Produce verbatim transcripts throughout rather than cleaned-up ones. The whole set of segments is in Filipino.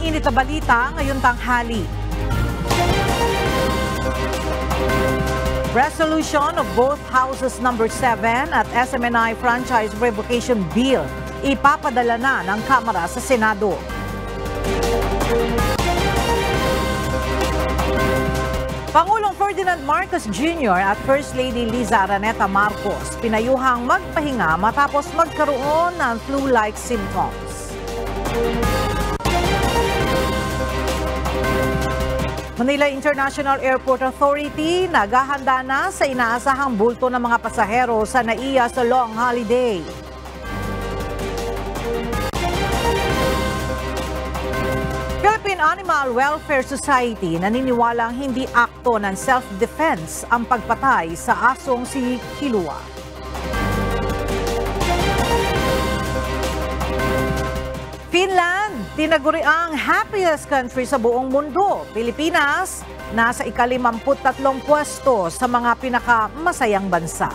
mainit na balita ngayong tanghali. Resolution of both Houses number seven at S M N I Franchise Revocation Bill ipapadala na ng Kamara sa Senado. Pangulong Ferdinand Marcos Junior at First Lady Liza Araneta Marcos pinayuhang magpahinga matapos magkaroon ng flu-like symptoms. Manila International Airport Authority naghahanda na sa inaasahang bulto ng mga pasahero sa NAIA sa long holiday. Philippine Animal Welfare Society naniniwalang hindi akto ng self-defense ang pagpatay sa asong si Kilua. Finland, tinaguriang happiest country sa buong mundo. Pilipinas, nasa ikalimamput tatlong pwesto sa mga pinakamasayang bansa.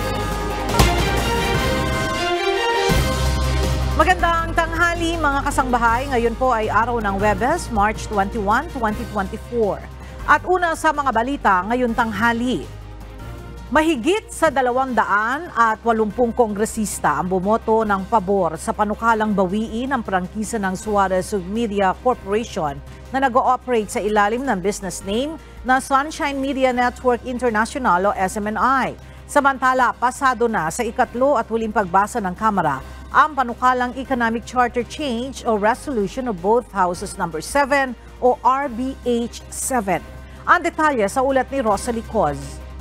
Magandang tanghali mga kasangbahay. Ngayon po ay araw ng Huwebes, March twenty-one, twenty twenty-four. At una sa mga balita ngayon tanghali. Mahigit sa dalawang daan at walumpung kongresista ang bumoto ng pabor sa panukalang bawiin ang prangkisa ng Suarez Media Corporation na nag-ooperate sa ilalim ng business name na Sunshine Media Network International o S M N I. Samantala, pasado na sa ikatlo at huling pagbasa ng Kamara ang panukalang Economic Charter Change o Resolution of both Houses number seven o R B H seven. Ang detalye sa ulat ni Rosalie Coz.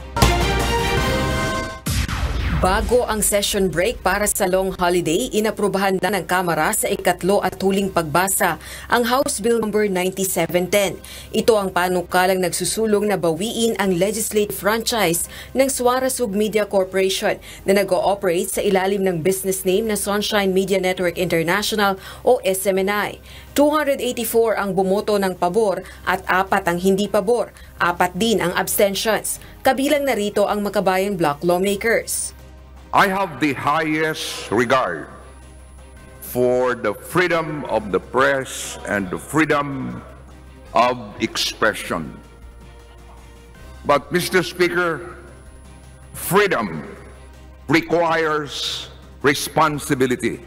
Bago ang session break para sa long holiday, inaprubahan na ng Kamara sa ikatlo at huling pagbasa ang House Bill number ninety-seven ten. Ito ang panukalang nagsusulong na bawiin ang legislative franchise ng Suarez Media Corporation na nag-ooperate sa ilalim ng business name na Sunshine Media Network International o S M N I. two hundred eighty-four ang bumoto ng pabor at apat ang hindi pabor. Apat din ang abstentions. Kabilang na rito ang Makabayan Bloc lawmakers. I have the highest regard for the freedom of the press and the freedom of expression. But, Mister Speaker, freedom requires responsibility.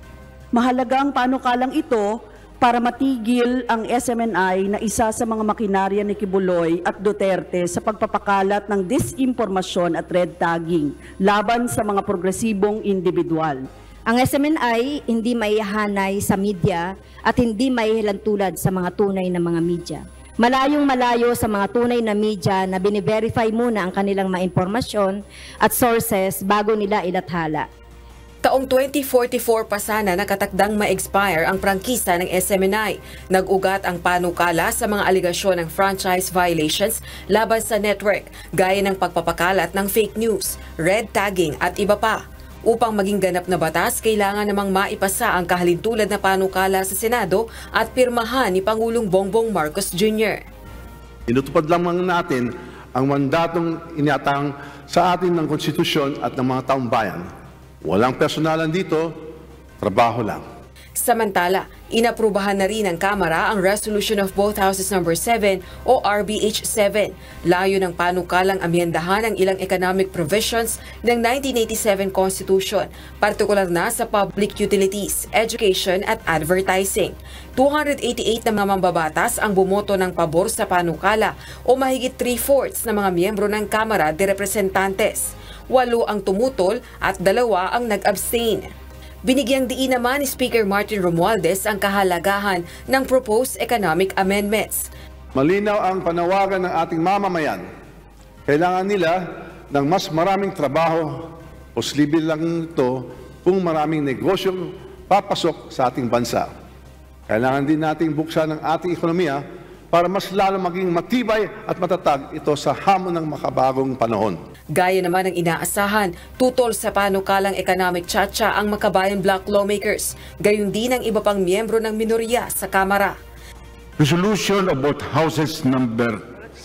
Mahalaga ang panukalang ito para matigil ang S M N I na isa sa mga makinarya ni Kibuloy at Duterte sa pagpapakalat ng disinformasyon at red tagging laban sa mga progresibong individual. Ang S M N I hindi maihanay sa media at hindi maihilantulad sa mga tunay na mga media. Malayong malayo sa mga tunay na media na bine-verify muna ang kanilang mga impormasyon at sources bago nila ilathala. Taong twenty forty-four pa sana nakatakdang ma-expire ang prangkisa ng S M N I. Nag-ugat ang panukala sa mga aligasyon ng franchise violations laban sa network, gaya ng pagpapakalat ng fake news, red tagging at iba pa. Upang maging ganap na batas, kailangan namang maipasa ang kahalintulad na panukala sa Senado at pirmahan ni Pangulong Bongbong Marcos Junior Inutupad lamang natin ang mandatong iniatang sa atin ng konstitusyon at ng mga taong bayan. Walang personalan dito, trabaho lang. Samantala, inaprubahan na rin ng Kamara ang Resolution of both Houses number seven o R B H seven. Layo ng panukalang amyendahan ang ilang economic provisions ng nineteen eighty-seven Constitution, partikular na sa public utilities, education at advertising. two hundred eighty-eight na mga mambabatas ang bumoto ng pabor sa panukala o mahigit three-fourths na mga miyembro ng Kamara de Representantes. Walo ang tumutol at dalawa ang nag-abstain. Binigyang diin naman ni Speaker Martin Romualdez ang kahalagahan ng proposed economic amendments. Malinaw ang panawagan ng ating mamamayan. Kailangan nila ng mas maraming trabaho, posible lang ito kung maraming negosyo papasok sa ating bansa. Kailangan din nating buksan ang ating ekonomiya para mas lalo maging matibay at matatag ito sa hamon ng makabagong panahon. Gaya naman ng inaasahan, tutol sa panukalang economic tsa-tsa ang Makabayan Bloc lawmakers, gayon din ang iba pang miyembro ng minorya sa Kamara. Resolution of both Houses number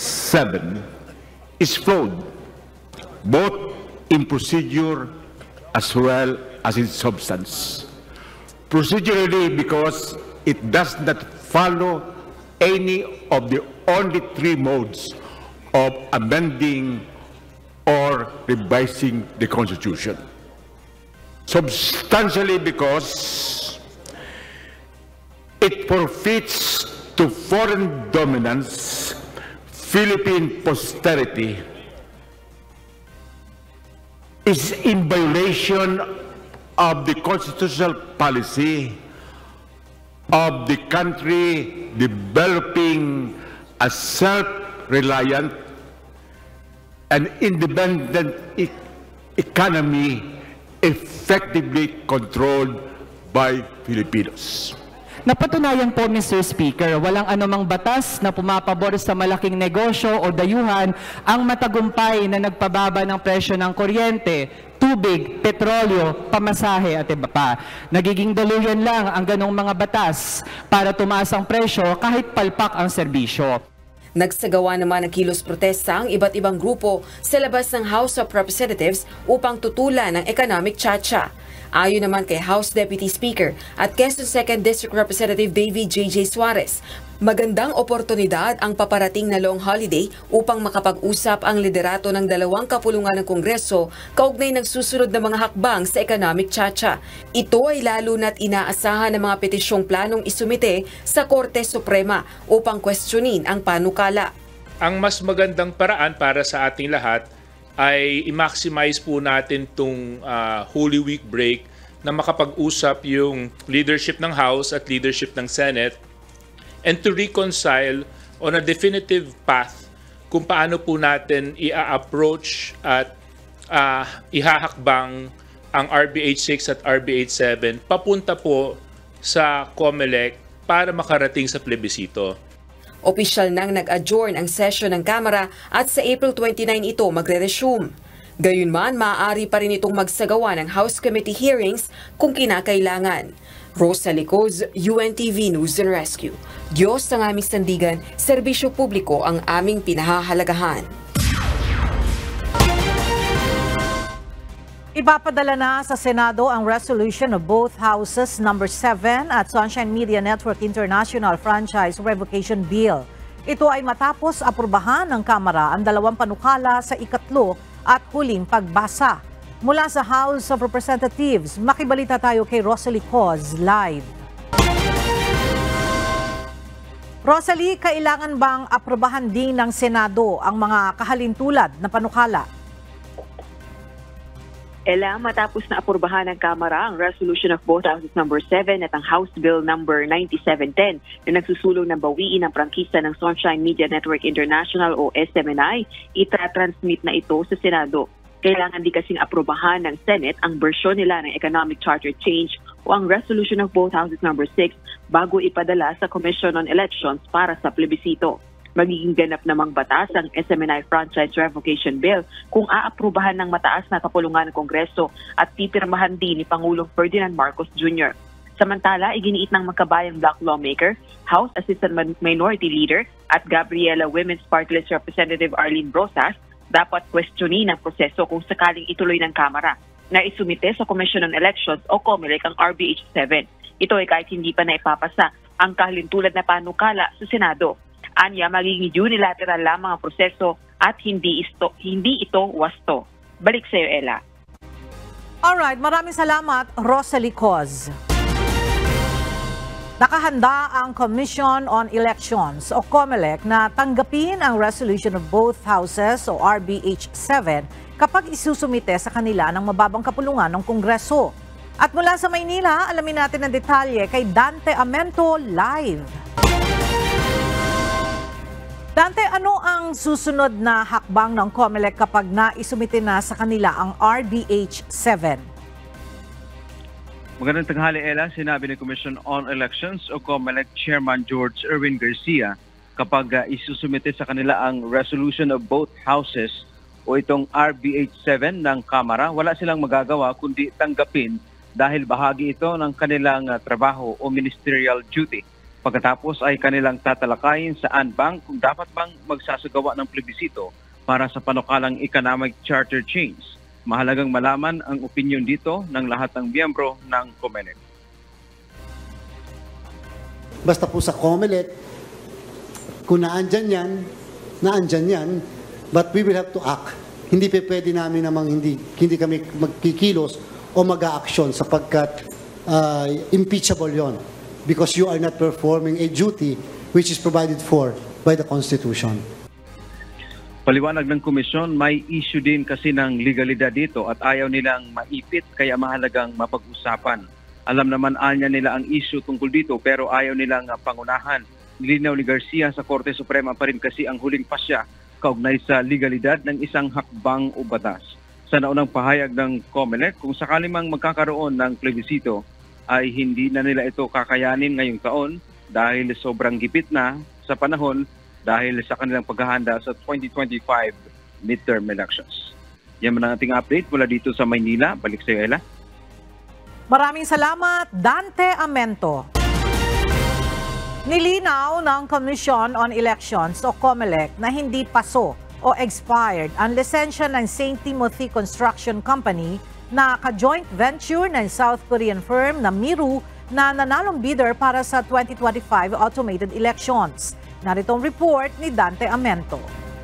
seven is flawed, both in procedure as well as in substance. Procedurally because it does not follow any of the only three modes of amending or revising the Constitution. Substantially because it forfeits to foreign dominance Philippine posterity, is in violation of the constitutional policy of the country developing a self-reliant and independent e- economy effectively controlled by Filipinos. Napatunayan po, Mister Speaker, walang anumang batas na pumapabor sa malaking negosyo o dayuhan ang matagumpay na nagpababa ng presyo ng kuryente, tubig, petrolyo, pamasahe at iba pa. Nagiging daluyan lang ang ganong mga batas para tumaas ang presyo kahit palpak ang serbisyo. Nagsagawa naman ng kilos protesta ang iba't ibang grupo sa labas ng House of Representatives upang tutulan ng economic chacha. Ayon naman kay House Deputy Speaker at Quezon second District Representative David J J Suarez, magandang oportunidad ang paparating na long holiday upang makapag-usap ang liderato ng dalawang kapulungan ng Kongreso kaugnay ng susunod na mga hakbang sa economic chacha. Ito ay lalo na't inaasahan ng mga petisyong planong isumite sa Korte Suprema upang kwestiyonin ang panukala. Ang mas magandang paraan para sa ating lahat ay i-maximize po natin itong uh, Holy Week break na makapag-usap yung leadership ng House at leadership ng Senate and to reconcile on a definitive path kung paano po natin i-approach at uh, ihahakbang ang R B H six at R B H seven papunta po sa COMELEC para makarating sa plebisito. Opisyal nang nag-adjourn ang session ng Kamara at sa April twenty-nine ito magre-resume. Gayunman, maaari pa rin itong magsagawa ng House Committee hearings kung kinakailangan. Rosa Licoz, U N T V News and Rescue. Diyos ang aming sandigan, serbisyo publiko ang aming pinahahalagahan. Ipapadala na sa Senado ang resolution of both houses number seven at Sunshine Media Network International Franchise Revocation Bill. Ito ay matapos aprubahan ng Kamara ang dalawang panukala sa ikatlo at huling pagbasa. Mula sa House of Representatives, makibalita tayo kay Rosalie Coz live. Rosalie, kailangan bang aprubahan din ng Senado ang mga kahalintulad na panukala? Ela, matapos na apurbahan ng Kamara ang resolution of both houses number seven at ang House Bill number ninety-seven ten na nagsusulong ng bawiin ng prangkisa ng Sunshine Media Network International o S M N I, itra-transmit na ito sa Senado. Kailangan di kasing aprubahan ng Senate ang bersyon nila ng Economic Charter Change o ang resolution of both houses number six bago ipadala sa Commission on Elections para sa plebisito. Magiging ganap namang batas ang S M N I Franchise Revocation Bill kung aaprubahan ng mataas na kapulungan ng Kongreso at pipirmahan din ni Pangulong Ferdinand Marcos Junior Samantala, iginiit ng magkabayang black lawmaker, House Assistant Minority Leader at Gabriela Women's Party List Representative Arlene Brosas, dapat questionin ang proseso kung sakaling ituloy ng Kamara na isumite sa Commission on Elections o COMELEC ang R B H seven. Ito ay kahit hindi pa naipapasa ang kahalintulad na panukala sa Senado. Anya, magiging unilateral lamang ang proseso at hindi ito, hindi ito wasto. Balik sa iyo, Ella. Alright, maraming salamat, Rosalie Coz. Nakahanda ang Commission on Elections o COMELEC na tanggapin ang resolution of both houses o R B H seven kapag isusumite sa kanila ng mababang kapulungan ng Kongreso. At mula sa Maynila, alamin natin ang detalye kay Dante Amento live. Dante, ano ang susunod na hakbang ng COMELEC kapag naisumite na sa kanila ang R B H seven? Magandang tanghali, Ella. Sinabi ng Commission on Elections o COMELEC Chairman George Erwin Garcia kapag uh, isusumite sa kanila ang resolution of both houses o itong R B H seven ng Kamara, wala silang magagawa kundi tanggapin dahil bahagi ito ng kanilang uh, trabaho o ministerial duty. Pagkatapos ay kanilang tatalakayin sa Anbang kung dapat bang magsasagawa ng plebisito para sa panukalang economic charter change. Mahalagang malaman ang opinyon dito ng lahat ng miyembro ng COMELEC. Basta po sa COMELEC, kung naandyan yan, naandyan yan, but we will have to act. Hindi pa pwede namin namang hindi, hindi kami magkikilos o mag-a-action sapagkat uh, impeachable yon because you are not performing a duty which is provided for by the Constitution. Paliwanag ng komisyon, may issue din kasi ng legalidad dito at ayaw nilang maipit kaya mahalagang mapag-usapan. Alam naman anya nila ang issue tungkol dito pero ayaw nilang pangunahan. Nilinaw ni Garcia sa Korte Suprema pa rin kasi ang huling pasya kaugnay sa legalidad ng isang hakbang o batas. Sa naunang pahayag ng COMELEC, kung sakali mang magkakaroon ng plebisito ay hindi na nila ito kakayanin ngayong taon dahil sobrang gipit na sa panahon dahil sa kanilang paghahanda sa twenty twenty-five midterm elections. Yan man ang ating update mula dito sa Maynila. Balik sa iyo, Ella. Maraming salamat, Dante Amento. Nilinaw ng Commission on Elections o COMELEC na hindi paso o expired ang lisensya ng Saint Timothy Construction Company na ka-joint venture ng South Korean firm na Miru na nanalong bidder para sa twenty twenty-five automated elections. Naritong report ni Dante Amento.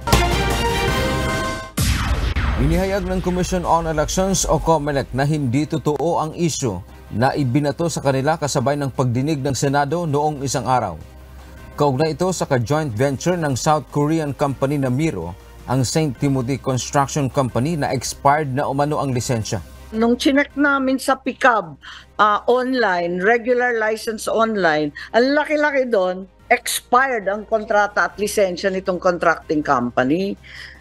Inihayag ng Commission on Elections o COMELEC na hindi totoo ang issue na ibinato sa kanila kasabay ng pagdinig ng Senado noong isang araw. Kaugnay ito sa ka-joint venture ng South Korean company na Miru, ang Saint Timothy Construction Company na expired na umano ang lisensya. Nung chinek namin sa P C A B uh, online, regular license online, ang laki-laki doon, expired ang kontrata at lisensya nitong contracting company.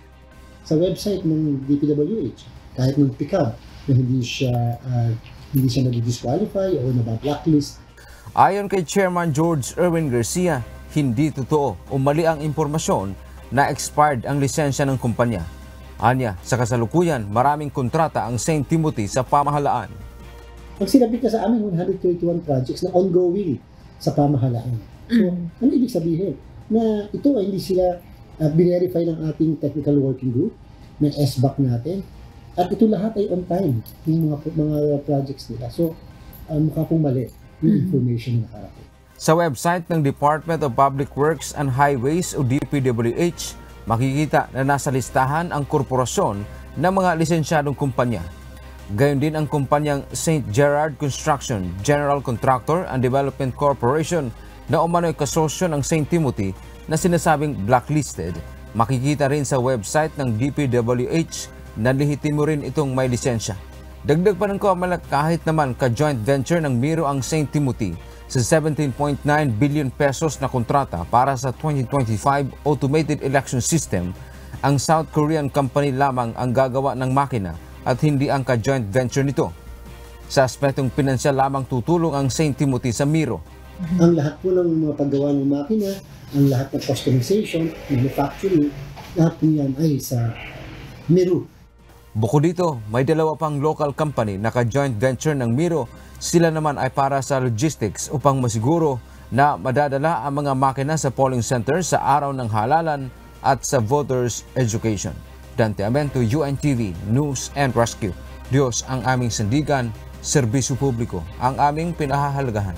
Sa website ng D P W H, kahit ng P C A B, na hindi siya, uh, hindi siya nag-disqualify o naba-blacklist. Ayon kay Chairman George Erwin Garcia, hindi totoo o mali ang impormasyon na expired ang lisensya ng kumpanya. Anya, sa kasalukuyan, maraming kontrata ang Saint Timothy sa pamahalaan. Pag sinabi ka sa amin, one hundred thirty-one projects na ongoing sa pamahalaan. So, mm. ano ibig sabihin? Na ito ay hindi sila uh, binerify ng ating technical working group, ng S B A C natin, at ito lahat ay on time, yung mga, mga projects nila. So, uh, mukha pong mali yung mm. information na nakarating. Sa website ng Department of Public Works and Highways o D P W H, makikita na nasa listahan ang korporasyon ng mga lisensyadong kumpanya. Gayon din ang kumpanyang Saint Gerard Construction, General Contractor and Development Corporation na umano'y kasosyo ng Saint Timothy na sinasabing blacklisted. Makikita rin sa website ng D P W H na lehitimo rin itong may lisensya. Dagdag pa ng COMELEC, kahit naman ka-joint venture ng Miru ang Saint Timothy sa seventeen point nine billion pesos na kontrata para sa twenty twenty-five automated election system, ang South Korean company lamang ang gagawa ng makina at hindi ang ka-joint venture nito. Sa aspetong pinansyal lamang tutulong ang Saint Timothy sa Miru. Ang lahat po ng mga paggawa ng makina, ang lahat ng customization, manufacturing, lahat po yan ay sa Miru. Bukod dito, may dalawa pang local company na ka-joint venture ng Miru. Sila naman ay para sa logistics upang masiguro na madadala ang mga makina sa polling center sa araw ng halalan at sa voters' education. Dante Amento, U N T V, News and Rescue. Diyos ang aming sandigan, serbisyo publiko ang aming pinahahalagahan.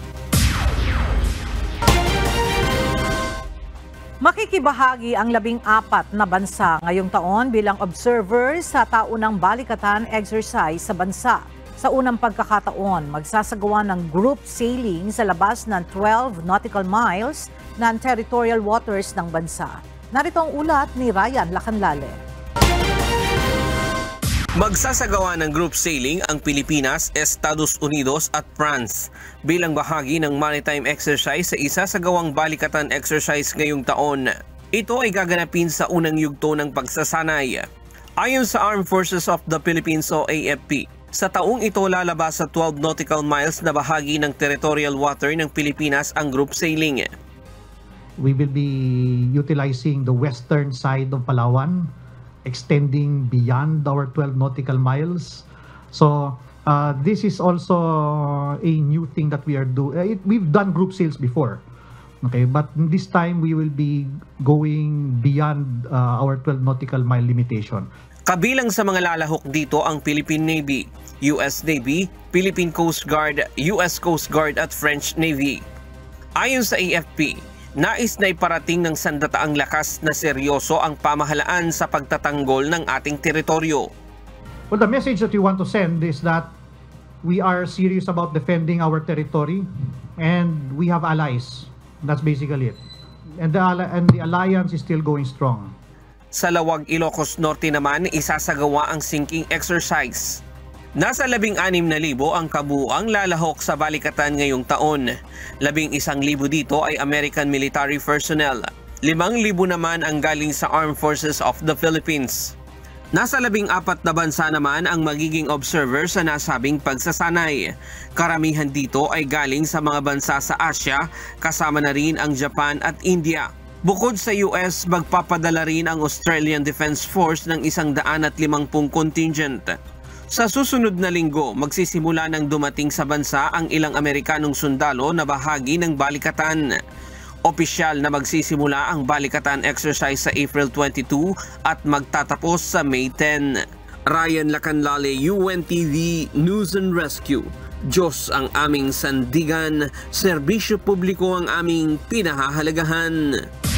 Makikibahagi ang labing apat na bansa ngayong taon bilang observers sa taunang balikatan exercise sa bansa. Sa unang pagkakataon, magsasagawa ng group sailing sa labas ng twelve nautical miles ng territorial waters ng bansa. Narito ang ulat ni Ryan Lacanlale. Magsasagawa ng group sailing ang Pilipinas, Estados Unidos at France bilang bahagi ng maritime exercise sa isasagawang balikatan exercise ngayong taon. Ito ay gaganapin sa unang yugto ng pagsasanay. Ayon sa Armed Forces of the Philippines o A F P, sa taong ito lalabas sa twelve nautical miles na bahagi ng territorial water ng Pilipinas ang group sailing. We will be utilizing the western side of Palawan, extending beyond our twelve nautical miles. So uh, this is also a new thing that we are doing. We've done group sails before, okay, but this time we will be going beyond uh, our twelve nautical mile limitation. Kabilang sa mga lalahok dito ang Philippine Navy, U S Navy, Philippine Coast Guard, U S Coast Guard at French Navy. Ayon sa A F P, nais na iparating ng sandataang lakas na seryoso ang pamahalaan sa pagtatanggol ng ating teritoryo. Well, the message that we want to send is that we are serious about defending our territory and we have allies. That's basically it. And the, and the alliance is still going strong. Sa Lawag, Ilocos Norte naman, isasagawa ang sinking exercise. Nasa labing anim na libo ang kabuuang lalahok sa balikatan ngayong taon. Labing isang libo dito ay American military personnel. Limang libo naman ang galing sa Armed Forces of the Philippines. Nasa labing apat na bansa naman ang magiging observer sa nasabing pagsasanay. Karamihan dito ay galing sa mga bansa sa Asia, kasama na rin ang Japan at India. Bukod sa U S, magpapadala rin ang Australian Defense Force ng isang daan at limangpung contingent. Sa susunod na linggo, magsisimula ng dumating sa bansa ang ilang Amerikanong sundalo na bahagi ng balikatan. Opisyal na magsisimula ang balikatan exercise sa April twenty-two at magtatapos sa May tenth. Ryan Lacanlale, U N T V News and Rescue. Diyos ang aming sandigan, serbisyo publiko ang aming pinahahalagahan.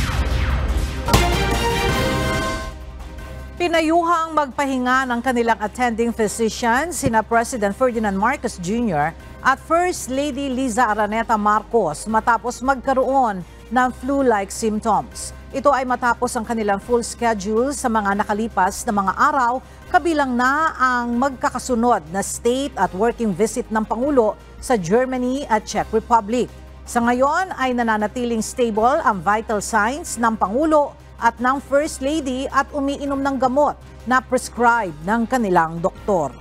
Pinayuhang magpahinga ng kanilang attending physician sina President Ferdinand Marcos Junior at First Lady Liza Araneta Marcos matapos magkaroon ng flu-like symptoms. Ito ay matapos ang kanilang full schedule sa mga nakalipas na mga araw, kabilang na ang magkakasunod na state at working visit ng Pangulo sa Germany at Czech Republic. Sa ngayon ay nananatiling stable ang vital signs ng Pangulo at ng First Lady at umiinom ng gamot na prescribed ng kanilang doktor.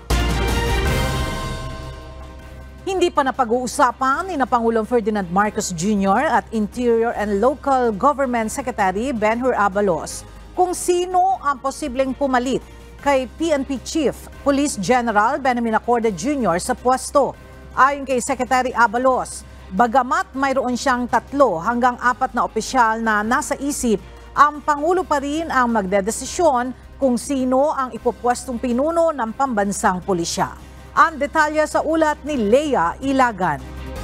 Hindi pa napag-uusapan ni na Pangulong Ferdinand Marcos Junior at Interior and Local Government Secretary Benhur Abalos kung sino ang posibleng pumalit kay P N P Chief Police General Benjamin Acorda Junior sa pwesto. Ayon kay Secretary Abalos, bagamat mayroon siyang tatlo hanggang apat na opisyal na nasa isip, ang Pangulo pa rin ang magdedesisyon kung sino ang ipupwestong pinuno ng pambansang pulisya. Ang detalye sa ulat ni Lea Ilagan.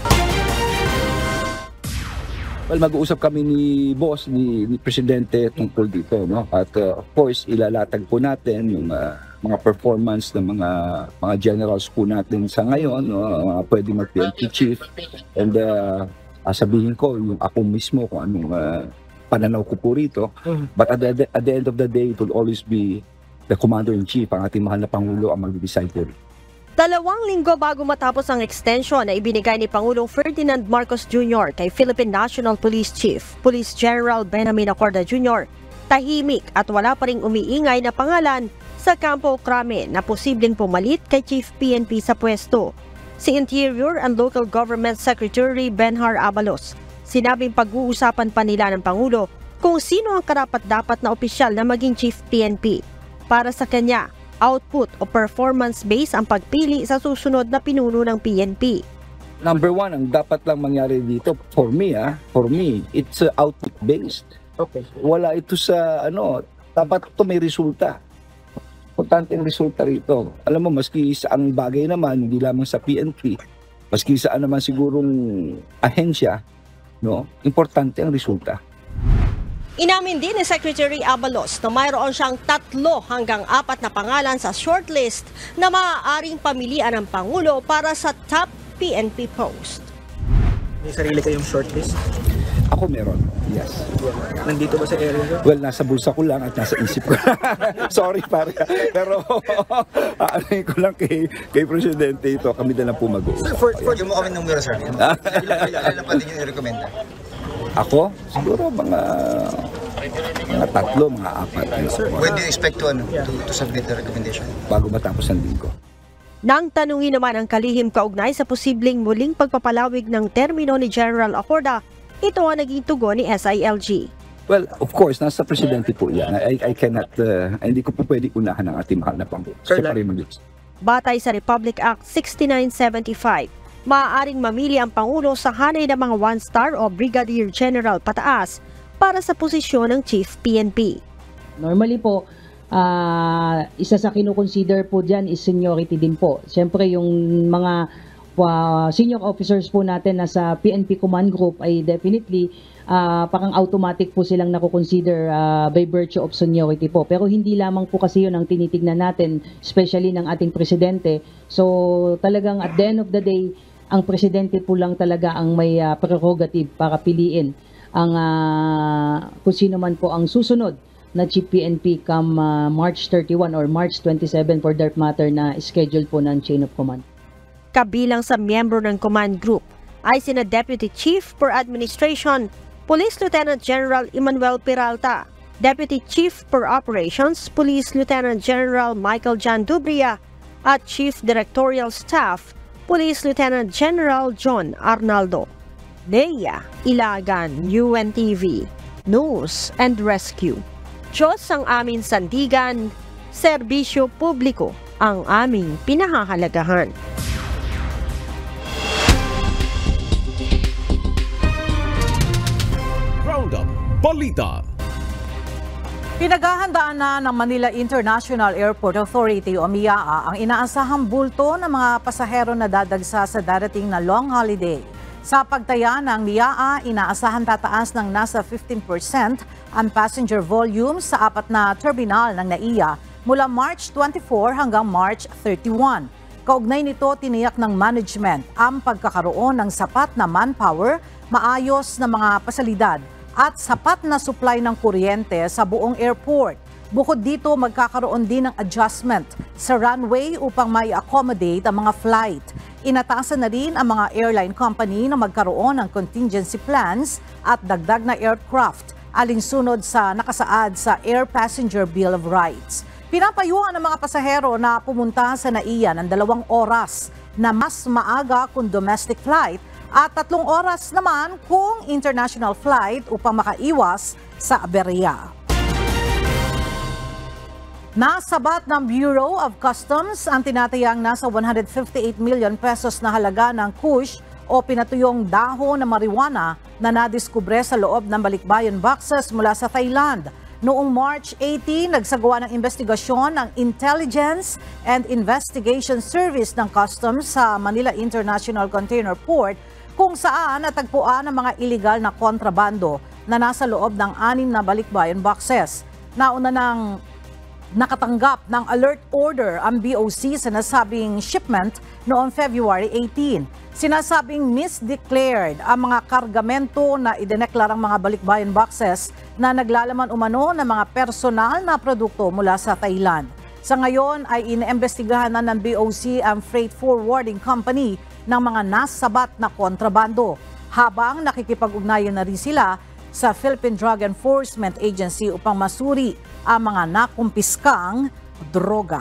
Well, mag-uusap kami ni boss, ni, ni Presidente tungkol dito, no? At uh, of course, ilalatag po natin yung uh, mga performance ng mga mga generals po natin sa ngayon, no? Uh, pwede mag-P N P Chief. And uh, sabihin ko, yung ako mismo kung anong uh, pananaw ko po rito. But at the, at the end of the day, it will always be the Commander-in-Chief, ang ating mahal na Pangulo, ang mag-decide po. Dalawang linggo bago matapos ang extension na ibinigay ni Pangulong Ferdinand Marcos Junior kay Philippine National Police Chief, Police General Benjamin Acorda Junior, tahimik at wala pa ring umiingay na pangalan sa Campo Crame na posibleng pumalit kay Chief P N P sa pwesto. Si Interior and Local Government Secretary Benhur Abalos, sinabing pag-uusapan pa nila ng Pangulo kung sino ang karapat-dapat na opisyal na maging Chief P N P. Para sa kanya, output o performance-based ang pagpili sa susunod na pinuno ng P N P. Number one, ang dapat lang mangyari dito, for me, ah, for me, it's uh, output-based. Okay. Wala ito sa, ano, dapat ito may resulta. Importante ang resulta rito. Alam mo, maski sa ang bagay naman, hindi lamang sa P N P, maski saan naman sigurong ahensya, no, importante ang resulta. Inamin din ni Secretary Abalos na mayroon siyang tatlo hanggang apat na pangalan sa shortlist na maaaring pamilian ng Pangulo para sa top P N P post. May sarili kayong shortlist? Ako meron, yes. Nandito ba sa area? Well, nasa bulsa ko lang at nasa isip ko. Sorry pare, pero aanay ko lang kay, kay Presidente ito, kami na lang po mag-uusap. For, for, yung mo kami numero, sir. Ilan pa din yung i-recommenda? Ako? Siguro mga mga tatlo, mga apat. Sir, when do you expect to, ano, to, to submit the recommendation? Bago matapos ang linggo. Nang tanungin naman ang kalihim kaugnay sa posibleng muling pagpapalawig ng termino ni General Acorda, ito ang naging tugon ni S I L G. Well, of course, nasa Presidente po yan. I, I cannot, uh, hindi ko po pwede unahan ang ating mahal na Pangulo. Batay sa Republic Act sixty-nine seventy-five, maaaring mamili ang Pangulo sa hanay ng mga one-star o Brigadier General pataas para sa posisyon ng Chief P N P. Normally po, uh, isa sa kinukonsider po dyan is seniority din po. Siyempre yung mga uh, senior officers po natin na sa P N P Command Group ay definitely uh, parang automatic po silang nakukonsider uh, by virtue of seniority po. Pero hindi lamang po kasi yun ang tinitignan natin, especially ng ating presidente. So talagang at the end of the day, ang presidente po lang talaga ang may uh, prerogative para piliin ang uh, kung sino man po ang susunod na Chief P N P come uh, March thirty-one or March twenty-seven for that matter na schedule po ng chain of command. Kabilang sa miyembro ng command group ay sina Deputy Chief for Administration, Police Lieutenant General Emmanuel Peralta, Deputy Chief for Operations, Police Lieutenant General Michael Jan Dubria, at Chief Directorial Staff, Police Lieutenant General John Arnaldo. Leia Ilagan, U N T V, News and Rescue. Diyos ang aming sandigan, serbisyo publiko ang aming pinahahalagahan. Roundup Balita. Pinaghahandaan na ng Manila International Airport Authority o M I A A ang inaasahang bulto ng mga pasahero na dadagsa sa darating na long holiday. Sa pagtaya ng M I A A, inaasahan tataas ng nasa fifteen percent ang passenger volume sa apat na terminal ng N A I A mula March twenty-four hanggang March thirty-one. Kaugnay nito, tiniyak ng management ang pagkakaroon ng sapat na manpower, maayos na mga pasalidad at sapat na supply ng kuryente sa buong airport. Bukod dito, magkakaroon din ng adjustment sa runway upang may accommodate ang mga flight. Inataasan na rin ang mga airline company na magkaroon ng contingency plans at dagdag na aircraft alinsunod sa nakasaad sa Air Passenger Bill of Rights. Pinapayuhan ng mga pasahero na pumunta sa N A I A ng dalawang oras na mas maaga kung domestic flight at tatlong oras naman kung international flight upang makaiwas sa aberya. Nasabat ng Bureau of Customs ang tinatayang nasa one hundred fifty-eight million pesos na halaga ng kush o pinatuyong dahon na marijuana na nadiskubre sa loob ng balikbayan boxes mula sa Thailand. Noong March eighteenth, nagsagawa ng investigasyon ng Intelligence and Investigation Service ng Customs sa Manila International Container Port kung saan natagpuan ang mga illegal na kontrabando na nasa loob ng anim na balikbayan boxes. Nauna ng nakatanggap ng alert order ang B O C sa nasabing shipment noong February eighteenth. Sinasabing misdeclared ang mga kargamento na idineklarang mga balikbayan boxes na naglalaman umano ng mga personal na produkto mula sa Thailand. Sa ngayon ay iniimbestigahan na ng B O C ang freight forwarding company ng mga nasabat na kontrabando, habang nakikipag-ugnayan na rin sila sa Philippine Drug Enforcement Agency upang masuri ang mga nakumpiskang droga.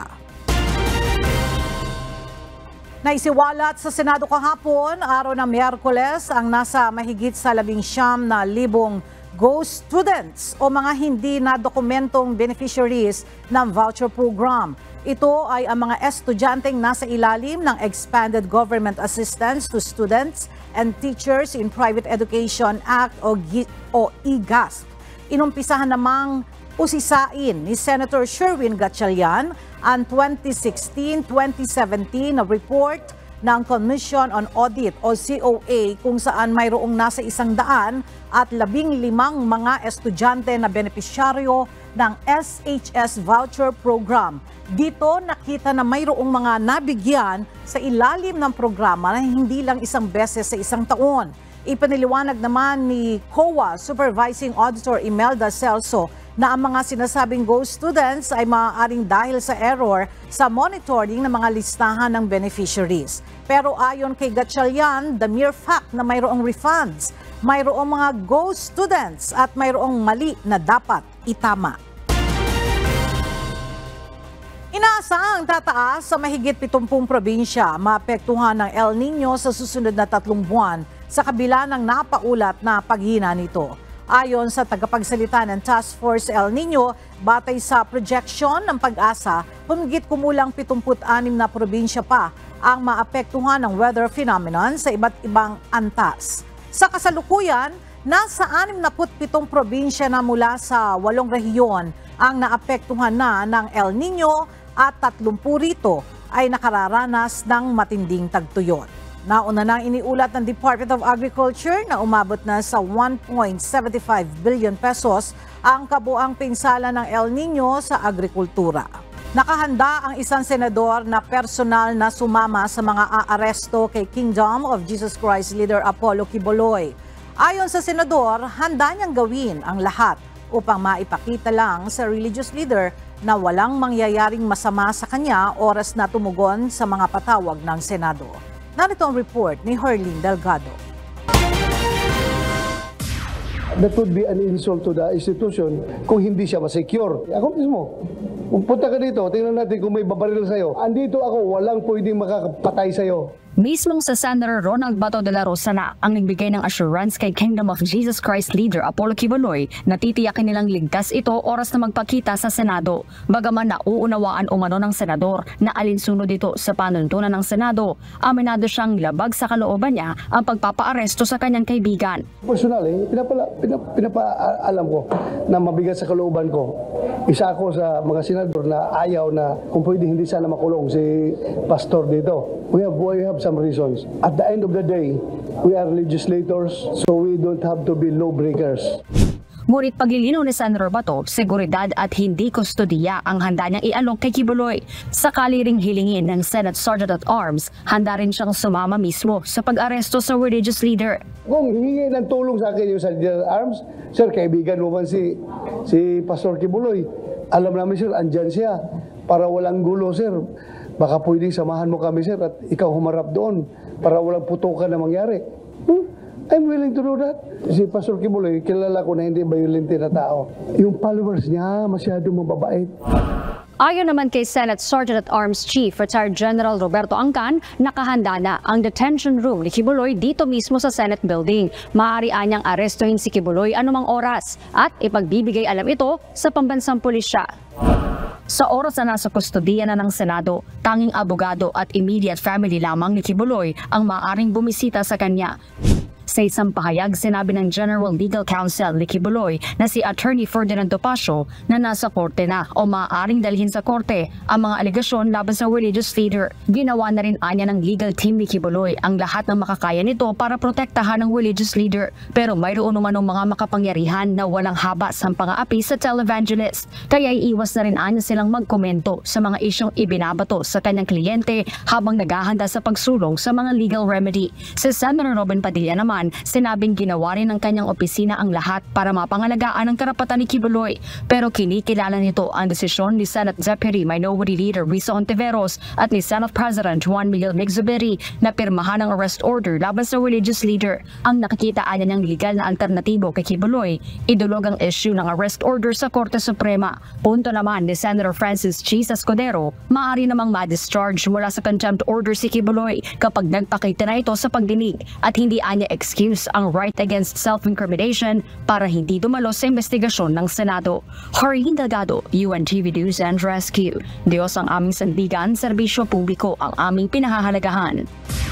Naisiwalat sa Senado kahapon, araw ng Miyerkules, ang nasa mahigit sa labing siyam na libong ghost students o mga hindi na dokumentong beneficiaries ng voucher program. Ito ay ang mga estudyanteng nasa ilalim ng Expanded Government Assistance to Students and Teachers in Private Education Act o E G A S P. Inumpisahan namang usisain ni Senator Sherwin Gatchalian ang twenty sixteen twenty seventeen na report ng Commission on Audit o C O A kung saan mayroong nasa isang daan at labing limang mga estudyante na benepisyaryo ng S H S Voucher Program. Dito nakita na mayroong mga nabigyan sa ilalim ng programa na hindi lang isang beses sa isang taon. Ipaniliwanag naman ni C O A Supervising Auditor Imelda Celso na ang mga sinasabing ghost students ay maaaring dahil sa error sa monitoring ng mga listahan ng beneficiaries. Pero ayon kay Gatchalian, the mere fact na mayroong refunds, mayroong mga ghost students at mayroong mali na dapat itama. Inaasahang tataas sa mahigit pitungpung probinsya maapektuhan ng El Nino sa susunod na tatlong buwan sa kabila ng napaulat na paghina nito. Ayon sa tagapagsalita ng Task Force El Nino, batay sa projection ng Pag-asa, humigit kumulang pitungput anim na probinsya pa ang maapektuhan ng weather phenomenon sa iba't ibang antas. Sa kasalukuyan, nasa anim na pitong probinsya na mula sa walong rehiyon ang naapektuhan na ng El Nino at tatlumpu rito ay nakararanas ng matinding tagtuyot. Nauna nang iniulat ng Department of Agriculture na umabot na sa one point seven five billion pesos ang kabuang pinsala ng El Nino sa agrikultura. Nakahanda ang isang senador na personal na sumama sa mga aaresto kay Kingdom of Jesus Christ leader Apollo Quiboloy. Ayon sa senador, handa niyang gawin ang lahat upang maipakita lang sa religious leader na walang mangyayaring masama sa kanya oras na tumugon sa mga patawag ng Senado. Narito ang report ni Herlin Delgado. That would be an insult to the institution kung hindi siya masecure. Ako mismo, kung punta ka dito, tingnan natin kung may babaril sa'yo. Andito ako, walang pwedeng makakapatay sa'yo. Mismong sa Senator Ronald Bato de la Rosa na ang nagbigay ng assurance kay Kingdom of Jesus Christ leader Apollo Quiboloy na titiyakin nilang ligtas ito oras na magpakita sa Senado. Bagaman nauunawaan umano ng senador na alinsunod dito sa panuntunan ng Senado, aminado siyang labag sa kalooban niya ang pagpapaaresto sa kanyang kaibigan. Personally, pinapala, pinap, pinapaalam ko na mabigat sa kalooban ko. Isa ako sa mga senador na ayaw na kung pwede hindi sana makulong si pastor dito. We have, we have some reasons. At the end of the day, we are legislators, so we don't have to be lawbreakers. Ngunit paglilinaw ni Senator Bato, seguridad at hindi kustodiya ang handa niyang ialok kay Quiboloy. Sakali ring hilingin ng Senate Sergeant at Arms, handa rin siyang sumama mismo sa pag-aresto sa religious leader. Kung hihingi ng tulong sa akin yung Sergeant at Arms, sir, kaibigan mo man si, si Pastor Quiboloy. Alam namin, sir, andyan siya para walang gulo, sir. Baka pwedeng samahan mo kami, sir, at ikaw humarap doon para walang putukan na mangyari. Hmm? I'm willing to do that. Si Pastor Quiboloy, kilala ko na hindi violent na tao. Yung followers niya, masyadong mababait. Ayon naman kay Senate Sergeant at Arms Chief Retired General Roberto Angcan, nakahanda na ang detention room ni Quiboloy dito mismo sa Senate Building. Maaari anyang arestuhin si Quiboloy anumang oras at ipagbibigay alam ito sa pambansang pulisya. Sa oras na nasa kustodiya na ng Senado, tanging abogado at immediate family lamang ni Quiboloy ang maaaring bumisita sa kanya. Sa isang pahayag, sinabi ng General Legal Counsel ni Quiboloy na si Attorney Ferdinand Topacio na nasa korte na o maaaring dalhin sa korte ang mga alegasyon laban sa religious leader. Ginawa na rin anya ng legal team ni Quiboloy ang lahat ng makakaya nito para protektahan ng religious leader. Pero mayroon naman ng mga makapangyarihan na walang haba sa pang-aapi sa televangelist. Kaya iiwas na rin anya silang magkomento sa mga isyong ibinabato sa kanyang kliyente habang naghahanda sa pagsulong sa mga legal remedy. Si Senator Robin Padilla naman, sinabing ginawa rin ng kanyang opisina ang lahat para mapangalagaan ang karapatan ni Quiboloy. Pero kinikilala nito ang desisyon ni Senate Deputy Minority Leader Risa Ontiveros at ni Senate President Juan Miguel Migzubiri na pirmahan ang arrest order laban sa religious leader. Ang nakikitaan niya ng legal na alternatibo kay Quiboloy, idulog ang issue ng arrest order sa Korte Suprema. Punto naman ni Senator Francis Chis Escudero, maaari namang ma-discharge mula sa contempt order si Quiboloy kapag nagpakita na ito sa pagdinig at hindi anya excuse ang right against self-incrimination para hindi dumalo sa investigasyon ng Senado. Herlin Delgado, U N T V News and Rescue. Diyos ang aming sandigan, serbisyo publiko ang aming pinahahalagahan.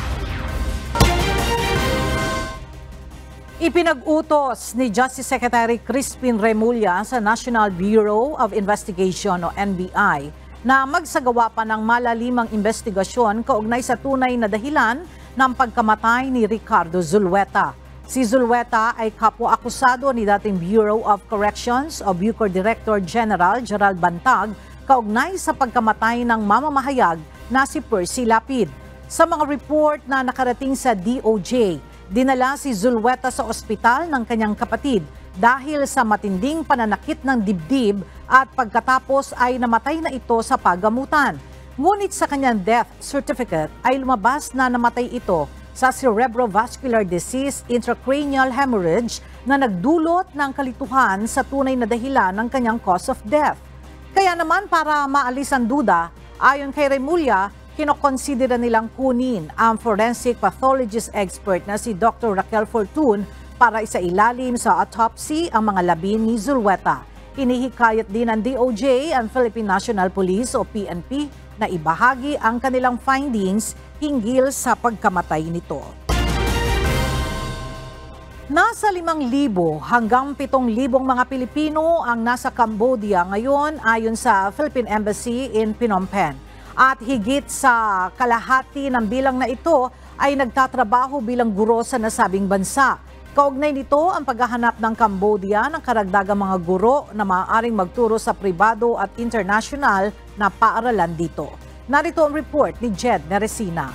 Ipinag-utos ni Justice Secretary Crispin Remulla sa National Bureau of Investigation o N B I na magsagawa pa ng malalimang investigasyon kaugnay sa tunay na dahilan ng pagkamatay ni Ricardo Zulueta. Si Zulueta ay kapwa-akusado ni dating Bureau of Corrections o Bucor Director General Gerald Bantag kaugnay sa pagkamatay ng mamamahayag na si Percy Lapid. Sa mga report na nakarating sa D O J, dinala si Zulueta sa ospital ng kanyang kapatid dahil sa matinding pananakit ng dibdib at pagkatapos ay namatay na ito sa paggamutan. Ngunit sa kanyang death certificate ay lumabas na namatay ito sa cerebrovascular disease intracranial hemorrhage na nagdulot ng kalituhan sa tunay na dahilan ng kanyang cause of death. Kaya naman para maalis ang duda, ayon kay Remulla, kinokonsidera nilang kunin ang forensic pathologist expert na si Doctor Raquel Fortun para isailalim sa autopsy ang mga labi ni Zulueta. Inihikayat din ng D O J ang Philippine National Police o P N P na ibahagi ang kanilang findings hinggil sa pagkamatay nito. Nasa limang libo hanggang pitong libong mga Pilipino ang nasa Cambodia ngayon ayon sa Philippine Embassy in Phnom Penh. At higit sa kalahati ng bilang na ito ay nagtatrabaho bilang guro sa nasabing bansa. Kaugnay nito ang paghahanap ng Cambodia ng karagdagang mga guro na maaaring magturo sa pribado at international na paaralan dito. Narito ang report ni Jed Neresina.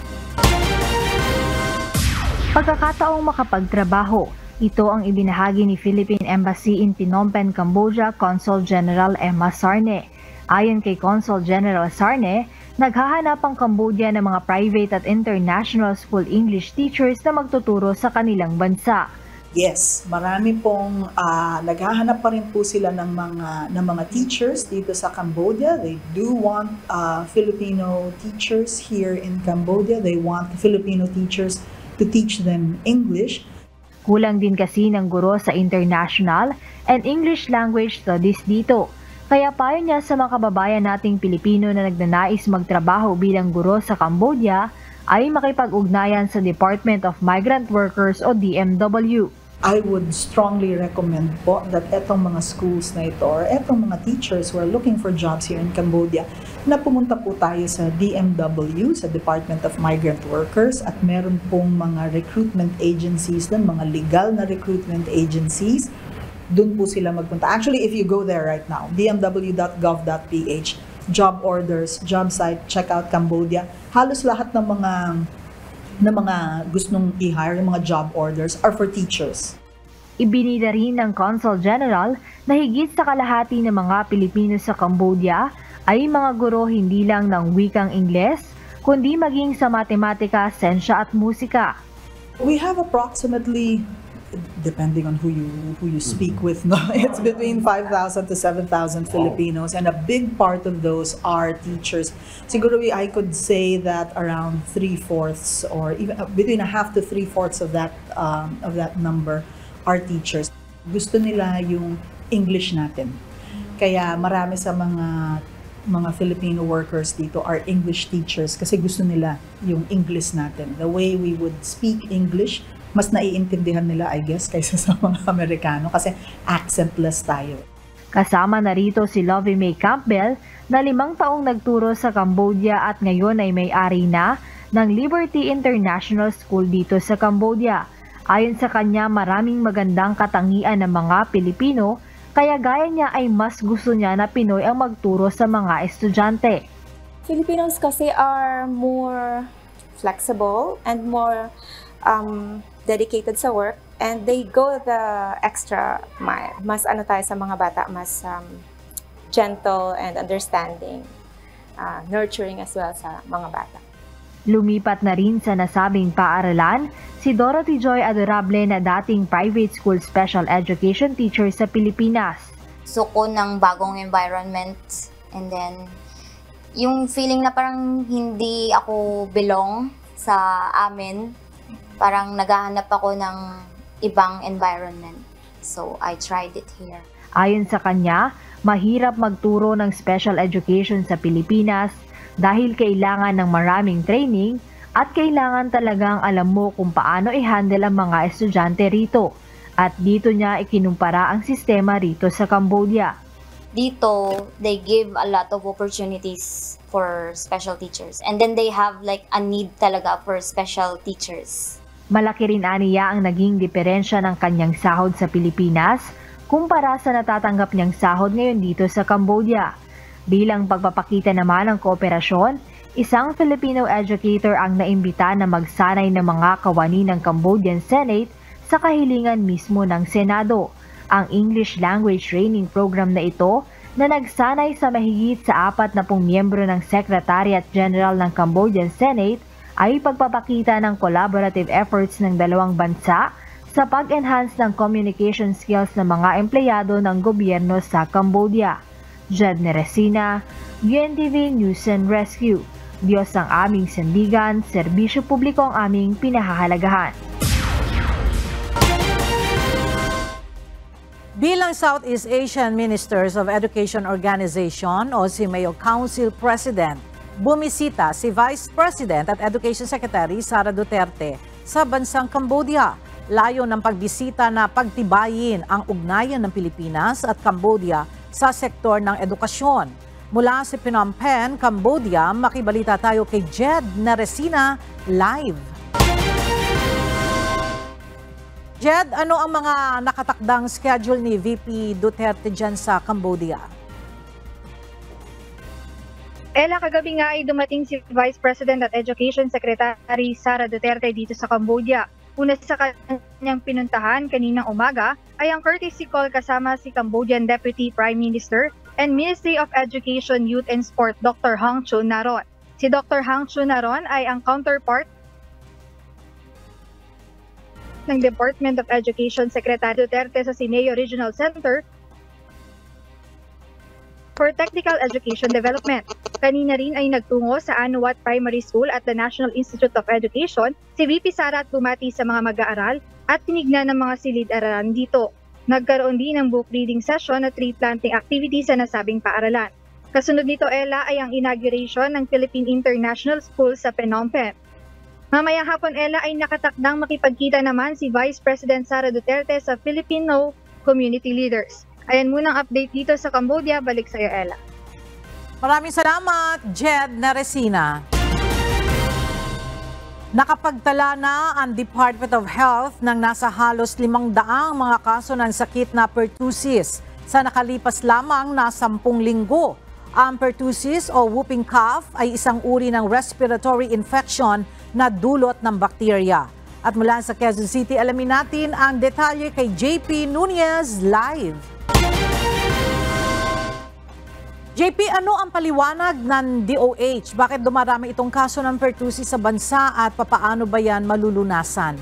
Pagkakataong makapagtrabaho, ito ang ibinahagi ni Philippine Embassy in Phnom Penh, Cambodia, Consul General Emma Sarne. Ayon kay Consul General Sarne, naghahanap ang Cambodia ng mga private at international school English teachers na magtuturo sa kanilang bansa. Yes, marami pong uh, naghahanap pa rin po sila ng mga ng mga teachers dito sa Cambodia. They do want uh, Filipino teachers here in Cambodia. They want Filipino teachers to teach them English. Kulang din kasi ng guro sa international and English language studies dito. Kaya payo niya sa mga kababayan nating Pilipino na nagnanais magtrabaho bilang guro sa Cambodia ay makipag-ugnayan sa Department of Migrant Workers o D M W. I would strongly recommend po that etong mga schools na ito or etong mga teachers who are looking for jobs here in Cambodia na pumunta po tayo sa D M W, sa Department of Migrant Workers, at meron pong mga recruitment agencies doon, mga legal na recruitment agencies. Doon po sila magpunta. Actually, if you go there right now, d m w dot gov dot p h, job orders, job site, check out Cambodia, halos lahat ng mga na mga gustong i-hire, yung mga job orders are for teachers. Ibinida rin ng Consul General na higit sa kalahati ng mga Pilipino sa Cambodia ay mga guro hindi lang ng wikang Ingles, kundi maging sa matematika, sensya at musika. We have approximately, depending on who you who you speak with, no, it's between five thousand to seven thousand Filipinos, and a big part of those are teachers. Siguro I could say that around three-fourths or even between a half to three-fourths of that um, of that number are teachers. Gusto nila yung English natin. Kaya marami sa mga mga Filipino workers dito are English teachers kasi gusto nila yung English natin. The way we would speak English, mas naiintindihan nila, I guess, kaysa sa mga Amerikano kasi accentless tayo. Kasama na rito si Lovie May Campbell na limang taong nagturo sa Cambodia at ngayon ay may-ari na ng Liberty International School dito sa Cambodia. Ayon sa kanya, maraming magandang katangian ng mga Pilipino, kaya gaya niya ay mas gusto niya na Pinoy ang magturo sa mga estudyante. Filipinos kasi are more flexible and more um, dedicated sa work, and they go the extra mile. Mas ano tayo sa mga bata, mas um, gentle and understanding, uh, nurturing as well sa mga bata. Lumipat na rin sa nasabing paaralan si Dorothy Joy Adorable na dating private school special education teacher sa Pilipinas. Gusto ko ng bagong environment, and then yung feeling na parang hindi ako belong sa amin, parang naghahanap ako ng ibang environment. So I tried it here. Ayon sa kanya, mahirap magturo ng special education sa Pilipinas dahil kailangan ng maraming training at kailangan talagang alam mo kung paano i-handle ang mga estudyante rito. At dito niya ikinumpara ang sistema rito sa Cambodia. Dito, they give a lot of opportunities for special teachers. And then they have like a need talaga for special teachers. Malaki rin aniya ang naging diferensya ng kanyang sahod sa Pilipinas kumpara sa natatanggap niyang sahod ngayon dito sa Cambodia. Bilang pagpapakita naman ng kooperasyon, isang Filipino educator ang naimbita na magsanay ng mga kawani ng Cambodian Senate sa kahilingan mismo ng Senado. Ang English Language Training Program na ito na nagsanay sa mahigit sa apat na pung miyembro ng Secretariat General ng Cambodian Senate ay pagpapakita ng collaborative efforts ng dalawang bansa sa pag-enhance ng communication skills ng mga empleyado ng gobyerno sa Cambodia. Jed Neresina, U N T V News and Rescue. Diyos ang aming sandigan, serbisyo publiko ang aming pinahahalagahan. Bilang Southeast Asian Ministers of Education Organization o C M E O Council President, bumisita si Vice President at Education Secretary Sara Duterte sa bansang Cambodia. Layo ng pagbisita na pagtibayin ang ugnayan ng Pilipinas at Cambodia sa sektor ng edukasyon. Mula sa Phnom Penh, Cambodia, makibalita tayo kay Jed Neresina live. Jed, ano ang mga nakatakdang schedule ni V P Duterte dyan sa Cambodia? Ella, kagabi nga ay dumating si Vice President at Education Secretary Sara Duterte dito sa Cambodia. Una sa kanyang pinuntahan kaninang umaga ay ang courtesy call kasama si Cambodian Deputy Prime Minister and Ministry of Education, Youth and Sport Doctor Hang Chun Naron. Si Doctor Hang Chun Naron ay ang counterpart ng Department of Education Secretary Duterte sa Sineo Regional Center for Technical Education Development. Kanina rin ay nagtungo sa Anuwat Primary School at the National Institute of Education si V P Sara at bumati sa mga mag-aaral at tinignan ng mga silid-aralan dito. Nagkaroon din ng book reading session at tree planting activities sa nasabing paaralan. Kasunod nito, Ella, ay ang inauguration ng Philippine International School sa Phnom Penh. Mamayang hapon, Ella, ay nakatakdang makipagkita naman si Vice President Sara Duterte sa Filipino community leaders. Ayan munang update dito sa Cambodia. Balik sa iyo, Ella. Maraming salamat, Jed Naresina. Nakapagtala na ang Department of Health ng nasa halos limang daang mga kaso ng sakit na pertussis sa nakalipas lamang na sampung linggo. Ang pertussis o whooping cough ay isang uri ng respiratory infection na dulot ng bakterya. At mula sa Quezon City, alamin natin ang detalye kay J P Nunez live. J P, ano ang paliwanag ng D O H? Bakit dumarami itong kaso ng pertussis sa bansa at papaano ba yan malulunasan?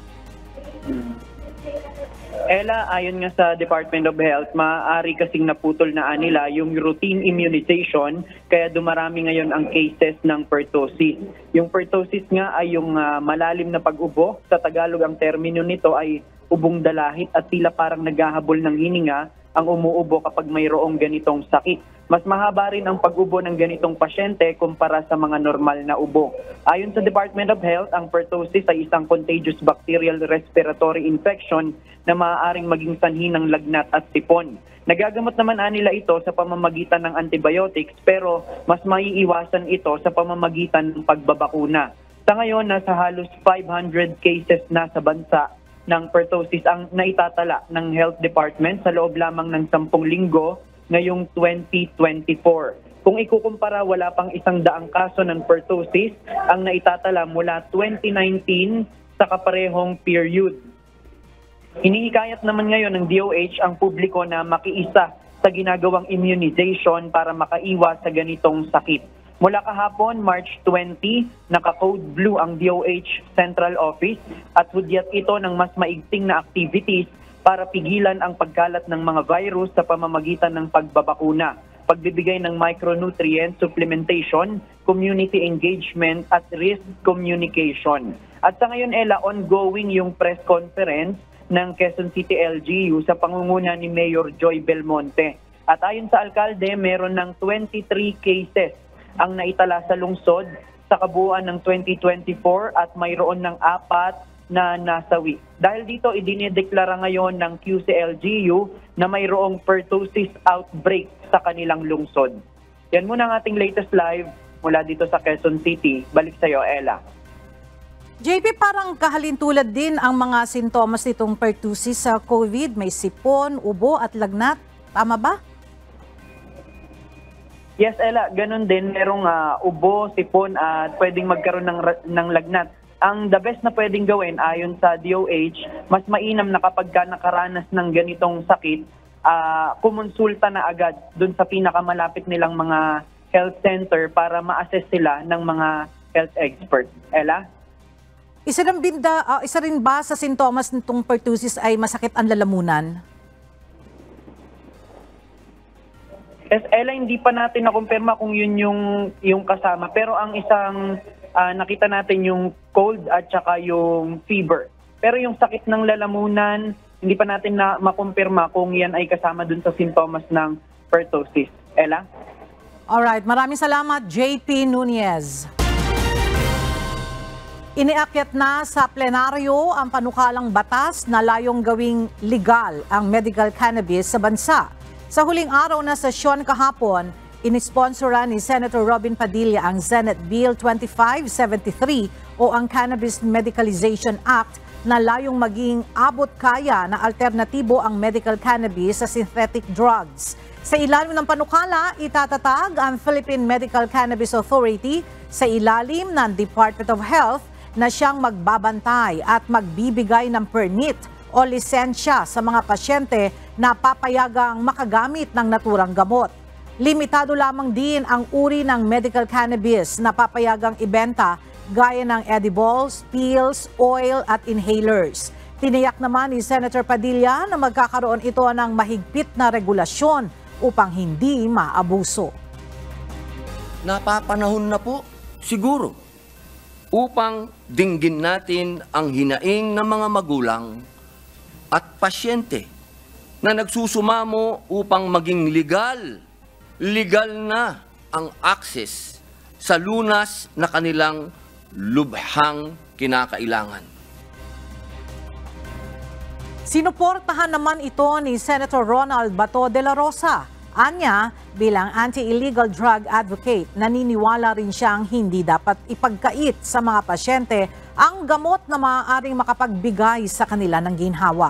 Ella, ayon nga sa Department of Health, maaari kasing naputol na nila yung routine immunization kaya dumarami ngayon ang cases ng pertussis. Yung pertussis nga ay yung uh, malalim na pag-ubo. Sa Tagalog ang termino nito ay ubong dalahit at tila parang naghahabol ng hininga ang umuubo kapag mayroong ganitong sakit. Mas mahaba rin ang pag-ubo ng ganitong pasyente kumpara sa mga normal na ubo. Ayon sa Department of Health, ang pertussis ay isang contagious bacterial respiratory infection na maaaring maging sanhi ng lagnat at sipon. Nagagamot naman nila ito sa pamamagitan ng antibiotics pero mas maiiwasan ito sa pamamagitan ng pagbabakuna. Sa ngayon, nasa halos five hundred cases na sa bansa ng pertussis ang naitatala ng Health Department sa loob lamang ng sampung linggo ngayong twenty twenty-four. Kung ikukumpara, wala pang isang daang kaso ng pertussis ang naitatala mula twenty nineteen sa kaparehong period. Hinihikayat naman ngayon ng D O H ang publiko na makiisa sa ginagawang immunization para makaiwas sa ganitong sakit. Mula kahapon, March twentieth, naka-code blue ang D O H Central Office at hudyat ito ng mas maigting na activities para pigilan ang pagkalat ng mga virus sa pamamagitan ng pagbabakuna, pagbibigay ng micronutrient supplementation, community engagement at risk communication. At sa ngayon, Ella, ongoing yung press conference ng Quezon City L G U sa pangunguna ni Mayor Joy Belmonte. At ayon sa alkalde, meron ng twenty-three cases ang naitala sa lungsod sa kabuuan ng twenty twenty-four at mayroon ng apat na nasawi. Dahil dito, idinideklara ngayon ng Q C L G U na mayroong pertussis outbreak sa kanilang lungsod. Yan muna ang ating latest live mula dito sa Quezon City. Balik sa iyo, Ella. J P, parang kahalintulad din ang mga sintomas nitong pertussis sa COVID. May sipon, ubo at lagnat. Tama ba? Yes, Ella. Ganun din. Merong uh, ubo, sipon at pwedeng magkaroon ng, ng lagnat. Ang the best na pwedeng gawin ayon sa D O H, mas mainam na kapag ka nakaranas ng ganitong sakit, uh, kumonsulta na agad dun sa pinakamalapit nilang mga health center para ma-assess sila ng mga health experts. Ella? Isa rin, binda, uh, isa rin ba sa sintomas nitong pertussis ay masakit ang lalamunan? Yes, Ella, hindi pa natin nakumpirma kung yun yung, yung kasama. Pero ang isang uh, nakita natin yung cold at saka yung fever. Pero yung sakit ng lalamunan, hindi pa natin na makumpirma kung yan ay kasama dun sa sintomas ng pertussis. Ella? Alright, maraming salamat, J P Nunez. Iniakyat na sa plenaryo ang panukalang batas na layong gawing legal ang medical cannabis sa bansa. Sa huling araw na sesyon kahapon, inisponsoran ni Senator Robin Padilla ang Senate Bill twenty-five seventy-three o ang Cannabis Medicalization Act na layong maging abot kaya na alternatibo ang medical cannabis sa synthetic drugs. Sa ilalim ng panukala, itatatag ang Philippine Medical Cannabis Authority sa ilalim ng Department of Health na siyang magbabantay at magbibigay ng permit o lisensya sa mga pasyente na papayagang makagamit ng naturang gamot. Limitado lamang din ang uri ng medical cannabis na papayagang ibenta gaya ng edibles, pills, oil at inhalers. Tiniyak naman ni Senator Padilla na magkakaroon ito ng mahigpit na regulasyon upang hindi maabuso. Napapanahon na po siguro upang dinggin natin ang hinaing ng mga magulang at pasyente na nagsusumamo upang maging legal, legal na ang access sa lunas na kanilang lubhang kinakailangan. Sinuportahan naman ito ni Senator Ronald Bato de la Rosa. Anya, bilang anti-illegal drug advocate, naniniwala rin siyang hindi dapat ipagkait sa mga pasyente ang gamot na maaaring makapagbigay sa kanila ng ginhawa.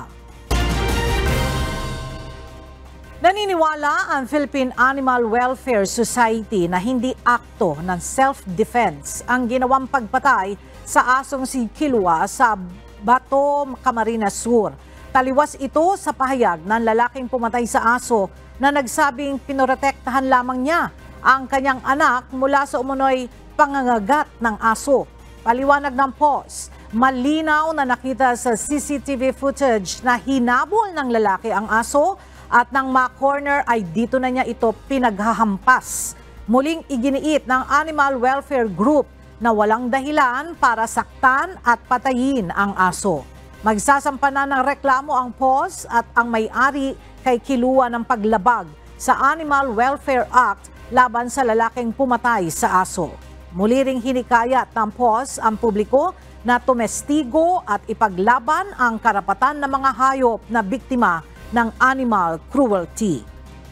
Naniniwala ang Philippine Animal Welfare Society na hindi akto ng self-defense ang ginawang pagpatay sa asong si Kilua sa Bato, Camarines Sur. Taliwas ito sa pahayag ng lalaking pumatay sa aso na nagsabing pinoprotektahan lamang niya ang kanyang anak mula sa umunoy pangangagat ng aso. Paliwanag ng P O S, malinaw na nakita sa C C T V footage na hinabol ng lalaki ang aso at nang ma-corner ay dito na niya ito pinaghahampas. Muling iginiit ng Animal Welfare Group na walang dahilan para saktan at patayin ang aso. Magsasampa na ng reklamo ang P O S at ang may-ari kay Kilua ng paglabag sa Animal Welfare Act laban sa lalaking pumatay sa aso. Muli ring hinikayat ng P O S ang publiko na tumestigo at ipaglaban ang karapatan ng mga hayop na biktima ng animal cruelty.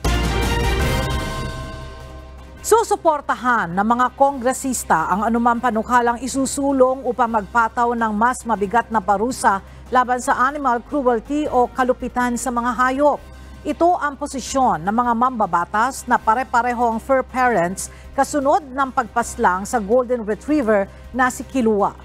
Susuportahan ng mga kongresista ang anumang panukalang isusulong upang magpataw ng mas mabigat na parusa laban sa animal cruelty o kalupitan sa mga hayop. Ito ang posisyon ng mga mambabatas na pare-parehong fur parents kasunod ng pagpaslang sa golden retriever na si Kilua.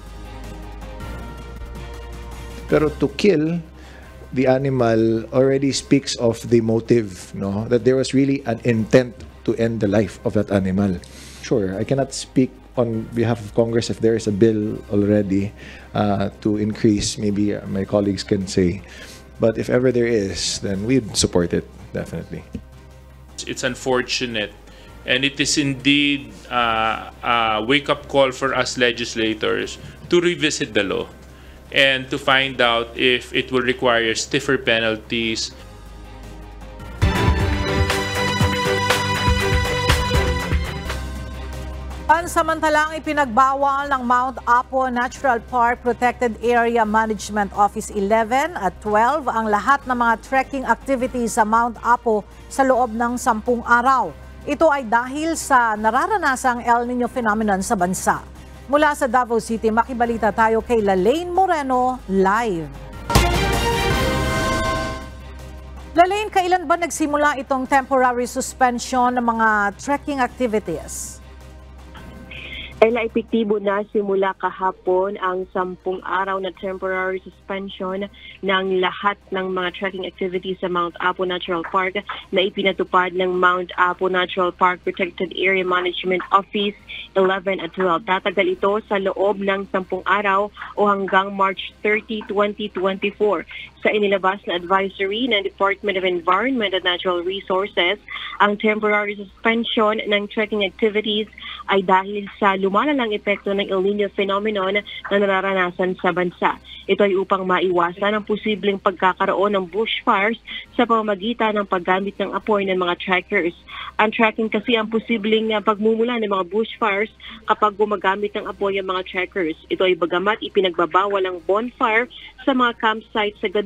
Pero to kill the animal already speaks of the motive, no? That there was really an intent to end the life of that animal. Sure, I cannot speak on behalf of Congress if there is a bill already uh, to increase, maybe my colleagues can say. But if ever there is, then we'd support it, definitely. It's unfortunate, and it is indeed uh, a wake-up call for us legislators to revisit the law and to find out if it will require stiffer penalties. Pansamantalang ipinagbawal ng Mount Apo Natural Park Protected Area Management Office eleven at twelve ang lahat ng mga trekking activities sa Mount Apo sa loob ng sampung araw. Ito ay dahil sa nararanasang El Niño phenomenon sa bansa. Mula sa Davao City, makibalita tayo kay Lalaine Moreno live. Lalaine, kailan ba nagsimula itong temporary suspension ng mga trekking activities? Ela, epektibo na simula kahapon ang sampung araw na temporary suspension ng lahat ng mga trekking activities sa Mount Apo Natural Park na ipinatupad ng Mount Apo Natural Park Protected Area Management Office eleven at twelve. Tatagal ito sa loob ng sampung araw o hanggang March thirtieth, twenty twenty-four. Sa inilabas na advisory ng Department of Environment and Natural Resources, ang temporary suspension ng trekking activities ay dahil sa lumalalang epekto ng El Niño phenomenon na nararanasan sa bansa. Ito ay upang maiwasan ang posibleng pagkakaroon ng bushfires sa pamamagitan ng paggamit ng apoy ng mga trekkers. Ang trekking kasi ang posibleng pagmumula ng mga bushfires kapag gumagamit ng apoy ang mga trekkers. Ito ay bagamat ipinagbabawal ang bonfire sa mga campsites sa gabi.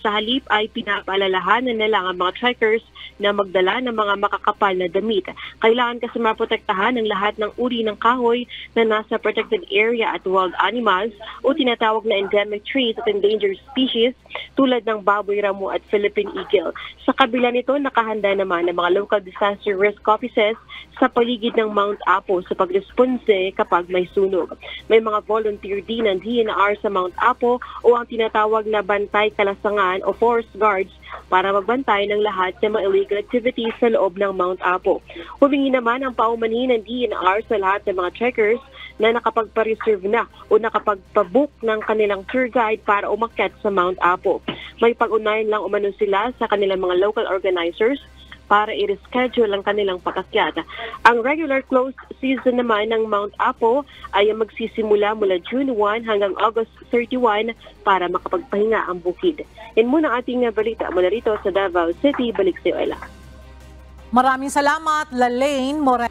Sa halip ay pinapaalalahanan na lang ang mga trekkers na magdala ng mga makakapal na damit. Kailangan kasi maprotektahan ang lahat ng uri ng kahoy na nasa protected area at wild animals o tinatawag na endemic trees at endangered species tulad ng baboy ramo at Philippine eagle. Sa kabila nito, nakahanda naman ang mga local disaster risk offices sa paligid ng Mount Apo sa pagresponse kapag may sunog. May mga volunteer din ng D N R sa Mount Apo o ang tinatawag na bantay kalasangan o forest guards para magbantay ng lahat ng mga illegal activities sa loob ng Mount Apo. Humingi naman ang paumanhin ng D N R sa lahat ng mga trekkers na nakapagpa-reserve na o nakapagpa-book ng kanilang tour guide para umakyat sa Mount Apo. May pag-unayan lang umano sila sa kanilang mga local organizers para i-reschedule ang kanilang pag-akyat. Ang regular closed season naman ng Mount Apo ay magsisimula mula June first hanggang August thirty-first para makapagpahinga ang bukid. Yan muna ating balita mula rito sa Davao City. Balik sa iyo, Ella. Maraming salamat, Lalaine Moreno.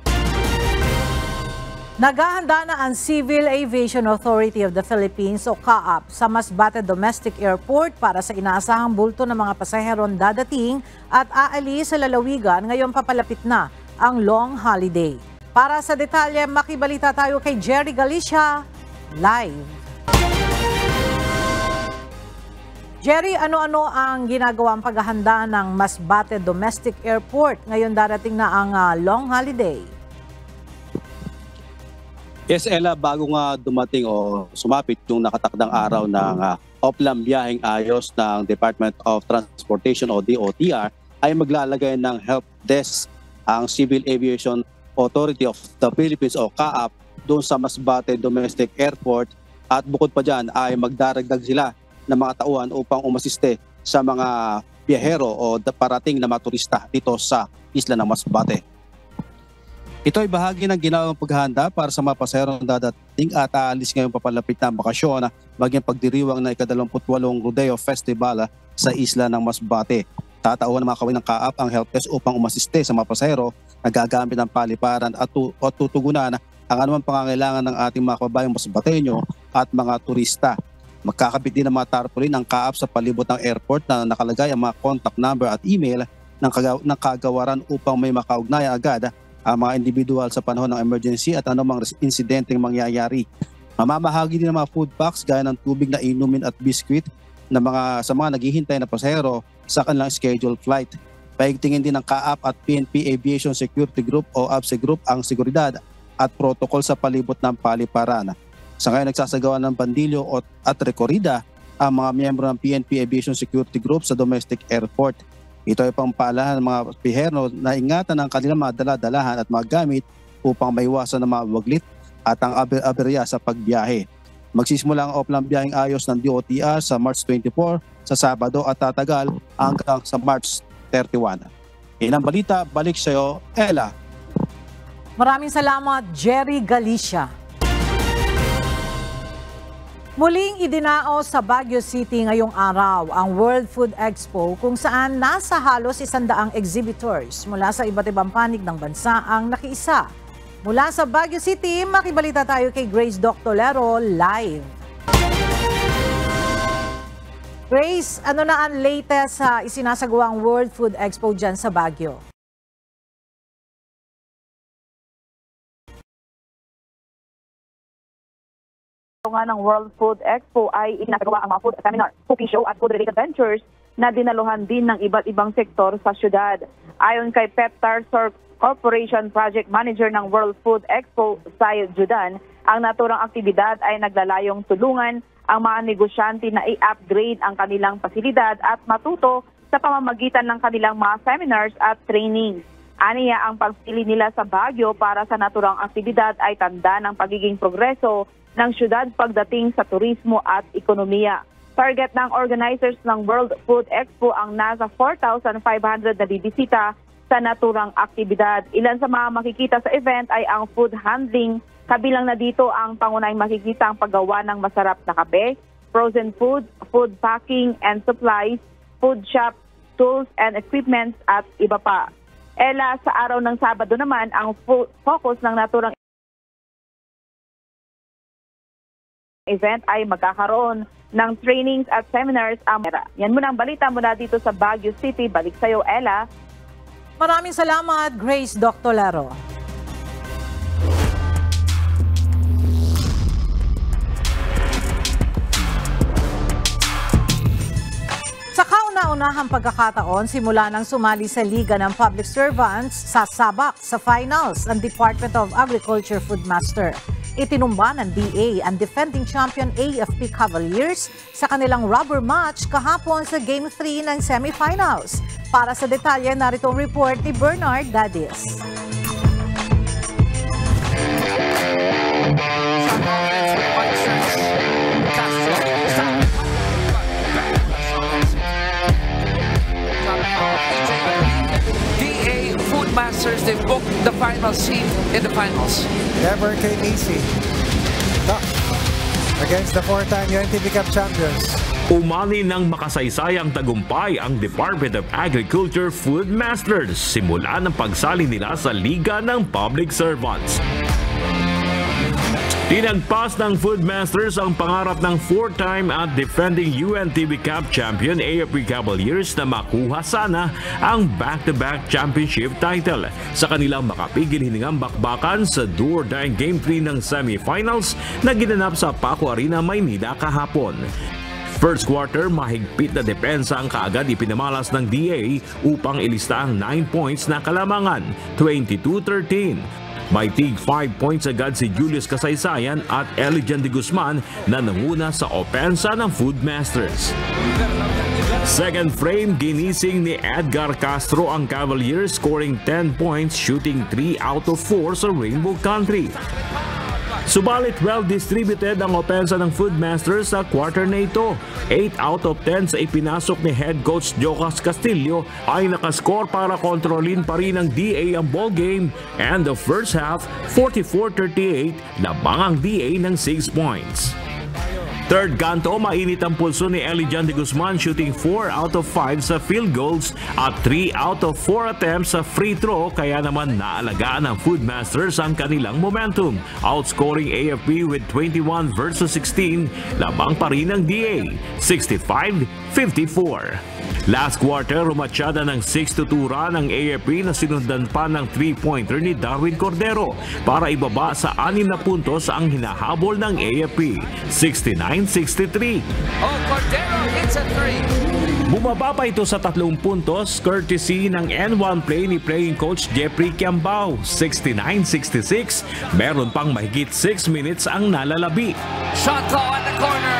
Naghahanda na ang Civil Aviation Authority of the Philippines o C A A P sa Masbate Domestic Airport para sa inaasahang bulto ng mga pasaheron dadating at aalis sa lalawigan ngayong papalapit na ang long holiday. Para sa detalye, makibalita tayo kay Jerry Galicia live. Jerry, ano-ano ang ginagawang paghahanda ng Masbate Domestic Airport ngayon darating na ang uh, long holiday? Yes, Ella, bago nga dumating o sumapit yung nakatakdang araw ng uh, Oplam Biyaheng Ayos ng Department of Transportation o D O T R, ay maglalagay ng help desk ang Civil Aviation Authority of the Philippines o C A A P doon sa Masbate Domestic Airport, at bukod pa dyan ay magdaragdag sila ng mga tauhan upang umasiste sa mga biyahero o parating na mga turista dito sa isla ng Masbate. Ito ay bahagi ng ginawang paghahanda para sa mga pasahero na dadating at aalis ngayong papalapit na bakasyon, maging pagdiriwang na ikadalawamput walong Rodeo Festival sa isla ng Masbate. Tatauhan ng mga kawin ng C A A P ang help desk upang umasiste sa mga pasahero na gagamit ng paliparan at, tu- at tutugunan ang anumang pangangailangan ng ating mga kababayang Masbateño at mga turista. Magkakabit din ng mga tarpaulin ng C A A P sa palibot ng airport na nakalagay ang mga contact number at email ng, kagaw- ng kagawaran upang may makaugnayan agad ang mga individual sa panahon ng emergency at anumang insidenteng mangyayari. Mamamahagi din ng mga food packs gaya ng tubig na inumin at biskwit na mga, sa mga naghihintay na pasahero sa kanilang scheduled flight. Paigtingin din ng C A A P at P N P Aviation Security Group o A B S E Group ang seguridad at protocol sa palibot ng paliparan. Sa ngayon nagsasagawa ng bandilyo at rekorida ang mga miyembro ng P N P Aviation Security Group sa domestic airport. Ito ay pampaalahan ng mga biyahero na ingatan ang kanilang mga dala-dalahan at mga gamit upang maiwasan ng mga waglit at ang aberya sa pagbiyahe. Magsisimula ang Oplam Biyaheng Ayos ng D O T R sa March twenty-four sa Sabado at tatagal hanggang sa March thirty-one. Yan ang balita, balik sa iyo, Ella. Maraming salamat, Jerry Galicia. Muling idinao sa Baguio City ngayong araw ang World Food Expo kung saan nasa halos isandaang exhibitors mula sa iba't ibang panig ng bansa ang nakiisa. Mula sa Baguio City, makibalita tayo kay Grace Doctolero live. Grace, ano na ang latest sa isinasagawang World Food Expo dyan sa Baguio? Nga ng World Food Expo ay isinasagawa ang mga food seminar, cooking show at food-related ventures na dinaluhan din ng iba't ibang sektor sa syudad. Ayon kay Peptar Corporation Project Manager ng World Food Expo, Sai Judan, ang naturang aktibidad ay naglalayong tulungan ang mga negosyante na i-upgrade ang kanilang pasilidad at matuto sa pamamagitan ng kanilang mga seminars at training. Aniya, ang pagpili nila sa Baguio para sa naturang aktibidad ay tanda ng pagiging progreso ng syudad pagdating sa turismo at ekonomiya. Target ng organizers ng World Food Expo ang nasa four thousand five hundred na bibisita sa naturang aktibidad. Ilan sa mga makikita sa event ay ang food handling, kabilang na dito ang pangunahing makikita ang paggawa ng masarap na kape, frozen food, food packing and supplies, food shop, tools and equipments at iba pa. Ela, sa araw ng Sabado naman, ang focus ng naturang event ay magkakaroon ng trainings at seminars ang mera. Yan muna ang balita mula dito sa Baguio City. Balik sa'yo, Ella. Maraming salamat, Grace Doctolero. Sa kauna-unahang pagkakataon, simula nang sumali sa Liga ng Public Servants, sasabak sa finals ang Department of Agriculture Foodmaster. Itinumba ng D A ang defending champion A F P Cavaliers sa kanilang rubber match kahapon sa Game three ng semifinals. Para sa detalye, narito ang report ni Bernard Dadis. Masters, they booked the final seat in the finals. Never came easy. No. Against the four-time U N T V Cup champions. Umani ng makasaysayang tagumpay ang Department of Agriculture Food Masters simula ng pagsali nila sa Liga ng Public Servants. Tinagpas ng Food Masters ang pangarap ng four-time at defending U N T V Cup champion A F P Cavaliers na makuha sana ang back-to-back championship title sa kanilang makapigil hiningang bakbakan sa do-or-die Game three ng semifinals na ginanap sa Paco Arena, Maynila kahapon. First quarter, mahigpit na depensa ang kaagad ipinamalas ng D A upang ilista ang nine points na kalamangan, twenty-two thirteen. May tig five points agad si Julius Kasaysayan at Elijan de Guzman na nanguna sa opensa ng Food Masters. Second frame, ginising ni Edgar Castro ang Cavaliers, scoring ten points, shooting three out of four sa Rainbow Country. Subalit well-distributed ang opensa ng Food Masters sa quarter na ito. eight out of ten sa ipinasok ni head coach Jocas Castillo ay nakascore para kontrolin pa rin ng D A ang ball game, and the first half, forty-four thirty-eight, labang ang D A ng six points. Third kanto, mainit ang pulso ni Elijan de Guzman, shooting four out of five sa field goals at three out of four attempts sa free throw, kaya naman naalagaan ng Food Masters ang kanilang momentum, outscoring A F P with twenty-one versus sixteen, labang pa rin ng D A, sixty-five fifty-four. Last quarter, rumatsyada ng six to two run ang A F P na sinundan pa ng three-pointer ni Darwin Cordero para ibaba sa anim na puntos ang hinahabol ng A F P, sixty-nine sixty-three. Oh, Cordero hits a three. Bumaba pa ito sa tatlong puntos courtesy ng N one play ni playing coach Jeffrey Kiambao, sixty-nine sixty-six. Meron pang mahigit six minutes ang nalalabi. Shot clock at the corner.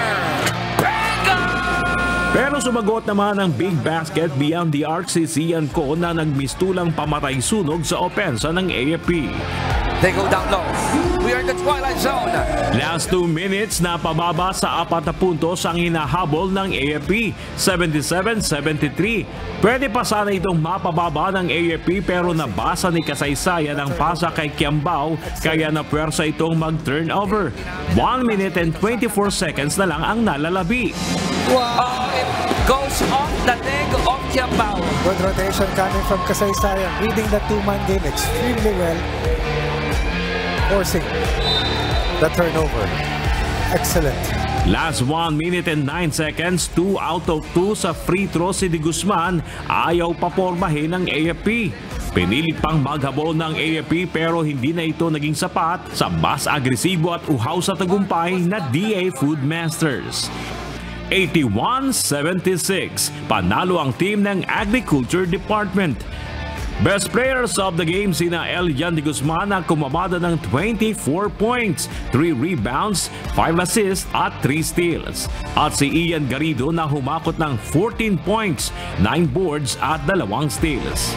Pero sumagot naman ang big basket beyond the arc si Cian Co na nagmistulang pamatay sunog sa opensa ng A F P. They go down low. We are in the twilight zone. Last two minutes na pababa sa apat na puntos ang hinahabol ng A F P, seventy-seven seventy-three. Pwede pa sana itong mapababa ng A F P pero nabasa ni Kasaysayan ang pasa kay Kiambao kaya napwersa itong mag-turnover. one minute and twenty-four seconds na lang ang nalalabi. Wow! It goes off the leg of Kiambao. Good rotation coming from Kasaysayan, reading the two-man game extremely well, forcing the turnover. Excellent. Last one minute and nine seconds, two out of two sa free throw si De Guzman, ayaw papormahin ng A F P. Pinilit pang maghabol ng A F P pero hindi na ito naging sapat sa mas agresibo at uhaw sa tagumpay na D A Food Masters. eighty-one seventy-six, panalo ang team ng Agriculture Department. Best players of the game sina Elijan de Guzman na kumamada ng twenty-four points, three rebounds, five assists at three steals. At si Ian Garrido na humakot ng fourteen points, nine boards at dalawang steals.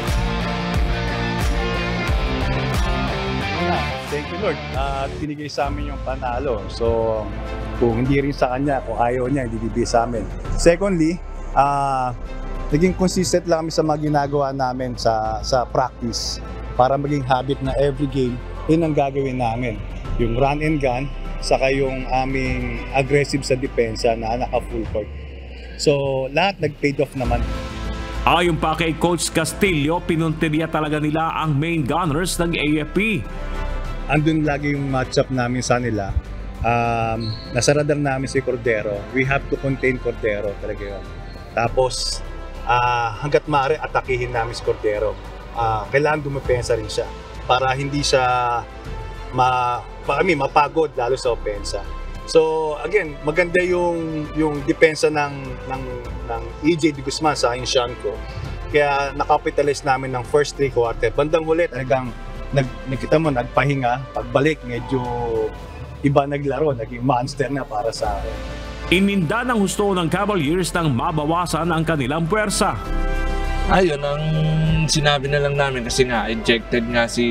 Thank you Lord at uh, binigay sa amin yung panalo. So kung hindi rin sa kanya, kung ayaw niya, hindi bibigay sa amin. Secondly, uh, naging consistent lang kami sa mga ginagawa namin sa, sa practice para maging habit na every game, yun ang gagawin namin. Yung run and gun, saka yung aming aggressive sa depensa na naka-full court. So lahat nag-paid off naman. Ayon pa kay Coach Castillo, pinunteriya talaga nila ang main gunners ng A F P. Andun lagi yung matchup namin sa nila. um, nasa radar namin si Cordero. We have to contain Cordero talaga yun. Tapos, uh, hanggat maaari, atakihin namin si Cordero. Uh, kailangan dumepensa rin siya para hindi siya ma, pa, I mean, mapagod lalo sa opensa. So again, maganda yung yung depensa ng ng ng E J De Guzman sa akin Sean ko. Kaya nakapitalize namin ng first three quarter. Bandang huli talagang nag nakita mo nagpahinga, pagbalik medyo iba naglaro, naging monster na para sa akin. Ininda ng husto ng Cavaliers nang mabawasan ang kanilang puwersa. Ayun ang sinabi na lang namin kasi nga ejected nga si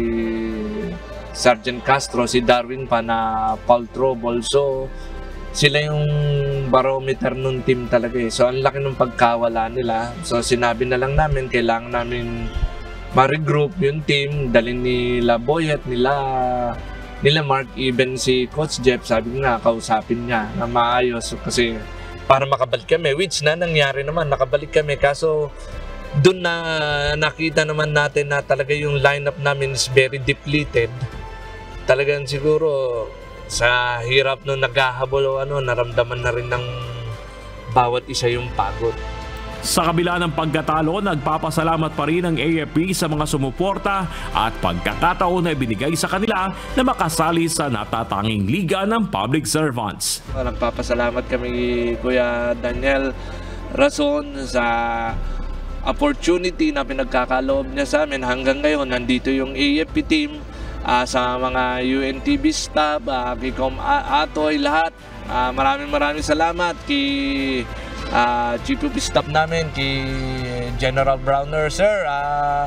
Sergeant Castro, si Darwin pa na foul trouble. So sila yung barometer nung team talaga eh. So ang laki ng pagkawala nila. So sinabi na lang namin kailangan namin ma-regroup yung team, dalhin nila Boyet, nila nila Mark, even si Coach Jeff, sabi nga kausapin niya na maayos kasi para makabalik kami, which na nangyari naman, nakabalik kami. Kaso doon na nakita naman natin na talaga yung lineup namin is very depleted. Talagang siguro sa hirap nung naghahabol o ano, naramdaman na rin ng bawat isa yung pagod. Sa kabila ng pagkatalo, nagpapasalamat pa rin ang A F P sa mga sumuporta at pagkakataon na ibinigay sa kanila na makasali sa natatanging liga ng public servants. Nagpapasalamat kami Kuya Daniel Rason sa opportunity na pinagkakaloob niya sa amin. Hanggang ngayon, nandito yung A F P team. Uh, sa mga U N T V staff, uh, kay Com Atoy, lahat. Uh, maraming maraming salamat kay uh, Chief of Staff namin, kay General Browner. Sir, uh,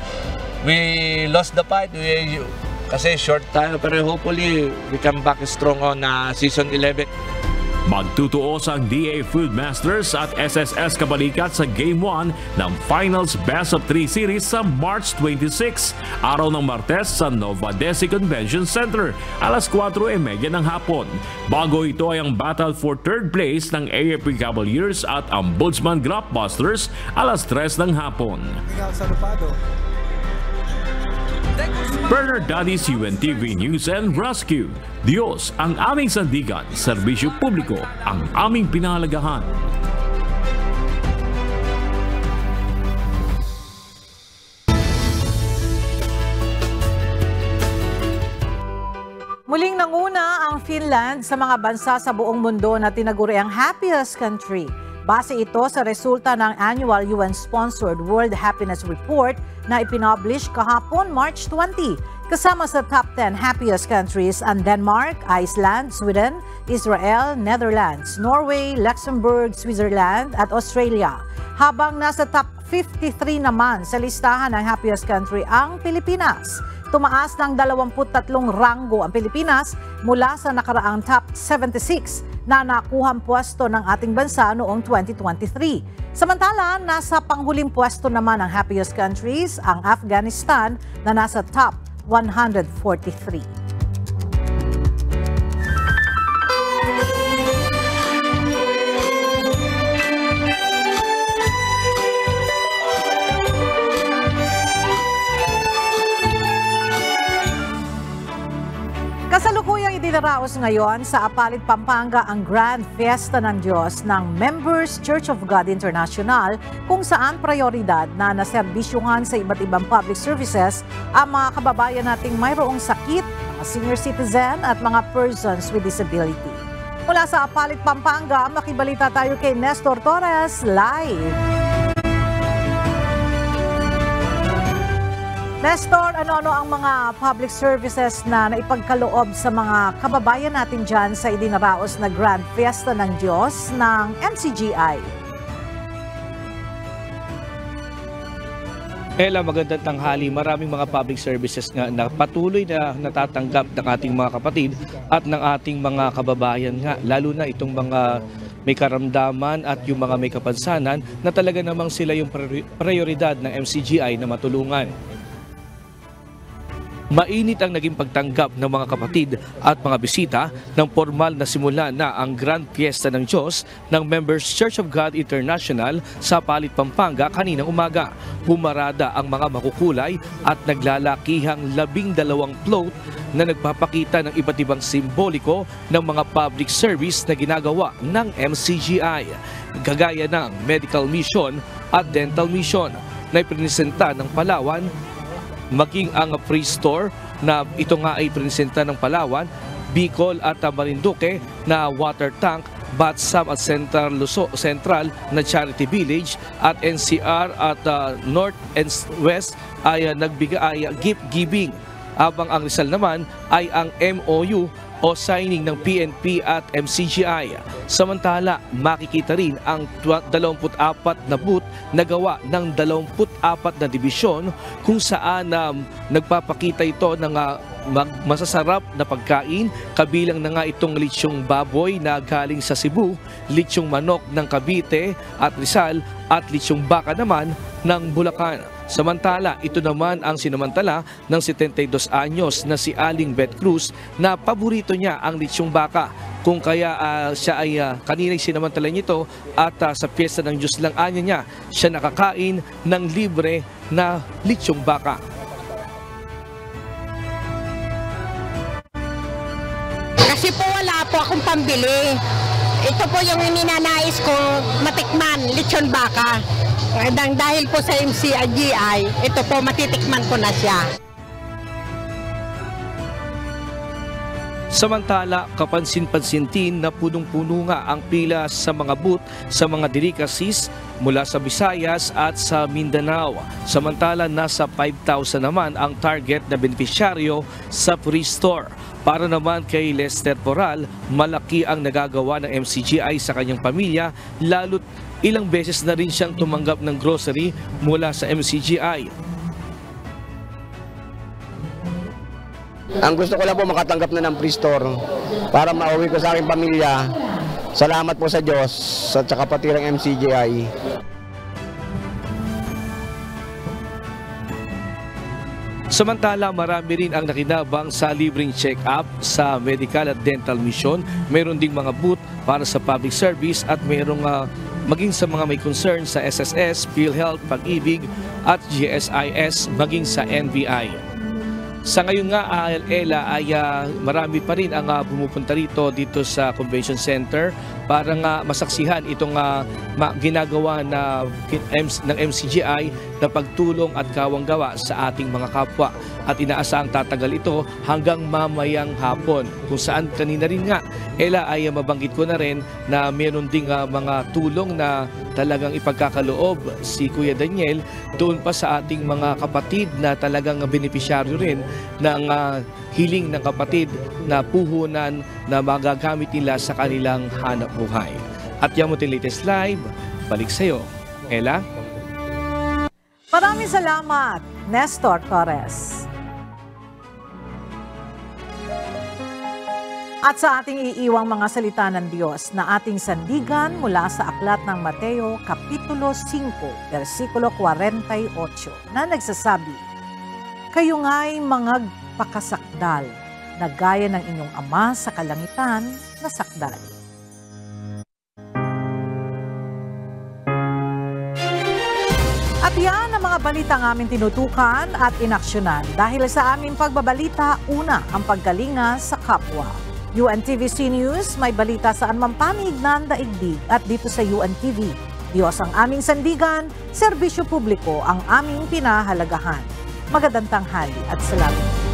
we lost the fight. We, kasi short tayo, pero hopefully we come back strong on uh, season eleven. Magtutuos ang D A Foodmasters at S S S Kabalikat sa Game one ng Finals Best of three Series sa March twenty-sixth, araw ng Martes sa Nova Desi Convention Center, alas kwatro e media ng hapon. Bago ito ay ang battle for third place ng A F P Cavaliers at Ombudsman Blockbusters, alas tres ng hapon. Bernard Daddy's U N T V News and Rescue. Diyos ang aming sandigan, serbisyo publiko ang aming pinahalagahan. Muling nanguna ang Finland sa mga bansa sa buong mundo na tinaguri ang happiest country. Base ito sa resulta ng annual U N-sponsored World Happiness Report na ipinoblish kahapon March twentieth. Kasama sa top ten happiest countries ang Denmark, Iceland, Sweden, Israel, Netherlands, Norway, Luxembourg, Switzerland at Australia. Habang nasa top fifty-three naman sa listahan ng happiest country ang Pilipinas. Tumaas ng dalawampu't tatlong ranggo ang Pilipinas mula sa nakaraang top seventy-six na nakuhang pwesto ng ating bansa noong twenty twenty-three. Samantala, nasa panghuling pwesto naman ang happiest countries ang Afghanistan na nasa top one hundred forty-three. Kasalukuyang idinaraos ngayon sa Apalit, Pampanga ang Grand Fiesta ng Diyos ng Members Church of God International, kung saan prioridad na naserbisyuhan sa iba't ibang public services ang mga kababayan nating mayroong sakit, mga senior citizen at mga persons with disability. Mula sa Apalit, Pampanga, makibalita tayo kay Nestor Torres live. Nestor, ano-ano ang mga public services na naipagkaloob sa mga kababayan natin dyan sa idinaraos na Grand Fiesta ng Diyos ng M C G I? Ella, magandang tanghali. Maraming mga public services nga na patuloy na natatanggap ng ating mga kapatid at ng ating mga kababayan nga, lalo na itong mga may karamdaman at yung mga may kapansanan na talaga namang sila yung prioridad ng M C G I na matulungan. Mainit ang naging pagtanggap ng mga kapatid at mga bisita ng formal na simula na ang Grand Fiesta ng Diyos ng Members Church of God International sa Apalit, Pampanga kaninang umaga. Pumarada ang mga makukulay at naglalakihang labing dalawang float na nagpapakita ng iba't ibang simboliko ng mga public service na ginagawa ng M C G I, gagaya ng medical mission at dental mission na iprinisenta ng Palawan, maging ang free store na ito nga ay iprinisenta ng Palawan, Bicol at Marinduque na water tank, Batsam at Central Luzon, Central na Charity Village at N C R at uh, North and West ay uh, nagbigay ay uh, gift giving, habang ang Rizal naman ay ang M O U o signing ng P N P at M C G I. Samantala, makikita rin ang dalawampu't apat na booth na gawa ng dalawampu't apat na dibisyon kung saan um, nagpapakita ito ng uh, masasarap na pagkain, kabilang na nga itong litsyong baboy na galing sa Cebu, litsyong manok ng Cavite at Rizal at litsyong baka naman ng Bulacan. Samantala, ito naman ang sinamantala ng setenta-dos anyos na si Aling Beth Cruz na paborito niya ang litsyong baka. Kung kaya uh, siya ay uh, kanina'y sinamantala nito at uh, sa piyesta ng Diyos lang anya niya, siya nakakain ng libre na litsyong baka. Kasi po wala po akong pambili. Ito po yung ninanais ko matikman, lechon baka. Dahil po sa M C G I, ito po matitikman ko na siya. Samantala, kapansin-pansintin na punong-puno nga ang pila sa mga booth sa mga delicacies mula sa Visayas at sa Mindanao. Samantala, nasa five thousand naman ang target na benepisyaryo sa free store. Para naman kay Lester Poral, malaki ang nagagawa ng M C G I sa kanyang pamilya, lalo't ilang beses na rin siyang tumanggap ng grocery mula sa M C G I. Ang gusto ko lang po makatanggap na ng free store para mauwi ko sa aking pamilya. Salamat po sa Diyos at sa kapatirang M C G I. Samantala, marami rin ang nakinabang sa libreng check-up sa medical at dental mission. Meron ding mga booth para sa public service at mayroong uh, maging sa mga may concern sa S S S, PhilHealth, Pag-ibig at G S I S, maging sa N B I. Sa ngayon nga, uh, Ella, ay uh, marami pa rin ang uh, pumupunta rito dito sa Convention Center para nga masaksihan itong uh, ginagawa na, ng M C G I na pagtulong at kawanggawa sa ating mga kapwa. At inaasahang tatagal ito hanggang mamayang hapon. Kung saan kanina rin nga, Ella, ay mabanggit ko na rin na meron ding uh, mga tulong na talagang ipagkakaloob si Kuya Daniel doon pa sa ating mga kapatid na talagang benepisyaryo rin ng uh, hiling ng kapatid na puhunan na magagamit nila sa kanilang hanap buhay. At yan mo latest live, balik sa'yo. Ella? Maraming salamat, Nestor Torres. At sa ating iiwang mga salita ng Diyos na ating sandigan mula sa aklat ng Mateo Kapitulo five, versikulo forty-eight na nagsasabi, "Kayo nga'y mga pakasakdal na gaya ng inyong ama sa kalangitan na sakdal." At yan ang mga balitang aming tinutukan at inaksyonan. Dahil sa aming pagbabalita, una ang pagkalinga sa kapwa. U N T V C News, may balita saan man panig ng daigdig at dito sa U N T V. Diyos ang aming sandigan, serbisyo publiko ang aming pinahalagahan. Magandang tanghali at salamat.